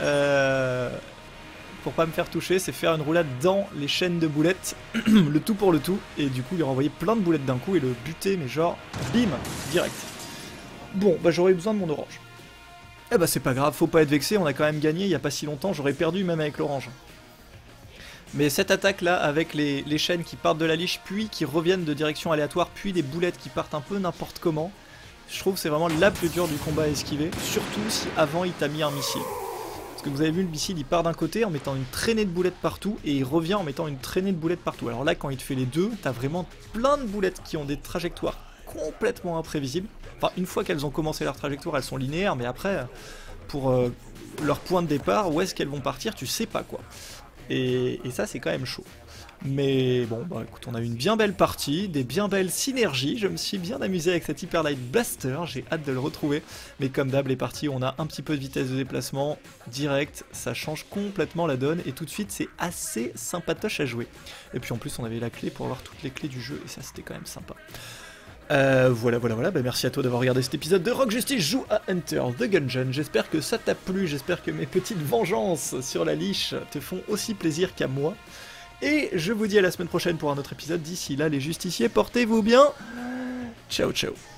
pour pas me faire toucher, c'est faire une roulade dans les chaînes de boulettes, le tout pour le tout, et du coup lui renvoyer plein de boulettes d'un coup et le buter, mais genre, bim, direct. Bon, bah j'aurais eu besoin de mon orange. Eh bah c'est pas grave, faut pas être vexé, on a quand même gagné il y a pas si longtemps, j'aurais perdu même avec l'orange. Mais cette attaque là, avec les chaînes qui partent de la liche, puis qui reviennent de direction aléatoire, puis des boulettes qui partent un peu n'importe comment, je trouve que c'est vraiment la plus dure du combat à esquiver, surtout si avant il t'a mis un missile. Parce que vous avez vu, le missile il part d'un côté en mettant une traînée de boulettes partout, et il revient en mettant une traînée de boulettes partout. Alors là, quand il te fait les deux, t'as vraiment plein de boulettes qui ont des trajectoires complètement imprévisibles. Enfin, une fois qu'elles ont commencé leur trajectoire, elles sont linéaires, mais après, pour leur point de départ, où est-ce qu'elles vont partir, tu sais pas quoi. Et ça c'est quand même chaud. Mais bon, bah écoute, on a eu une bien belle partie, des bien belles synergies, je me suis bien amusé avec cet Hyper Light Blaster, j'ai hâte de le retrouver. Mais comme d'hab, les parties où on a un petit peu de vitesse de déplacement, direct, ça change complètement la donne, et tout de suite c'est assez sympatoche à jouer. Et puis en plus on avait la clé pour avoir toutes les clés du jeu, et ça c'était quand même sympa. Voilà, bah merci à toi d'avoir regardé cet épisode de Rock Justice joue à Enter the Gungeon. J'espère que ça t'a plu, j'espère que mes petites vengeances sur la liche te font aussi plaisir qu'à moi. Et je vous dis à la semaine prochaine pour un autre épisode. D'ici là, les justiciers, portez-vous bien. Ciao, ciao.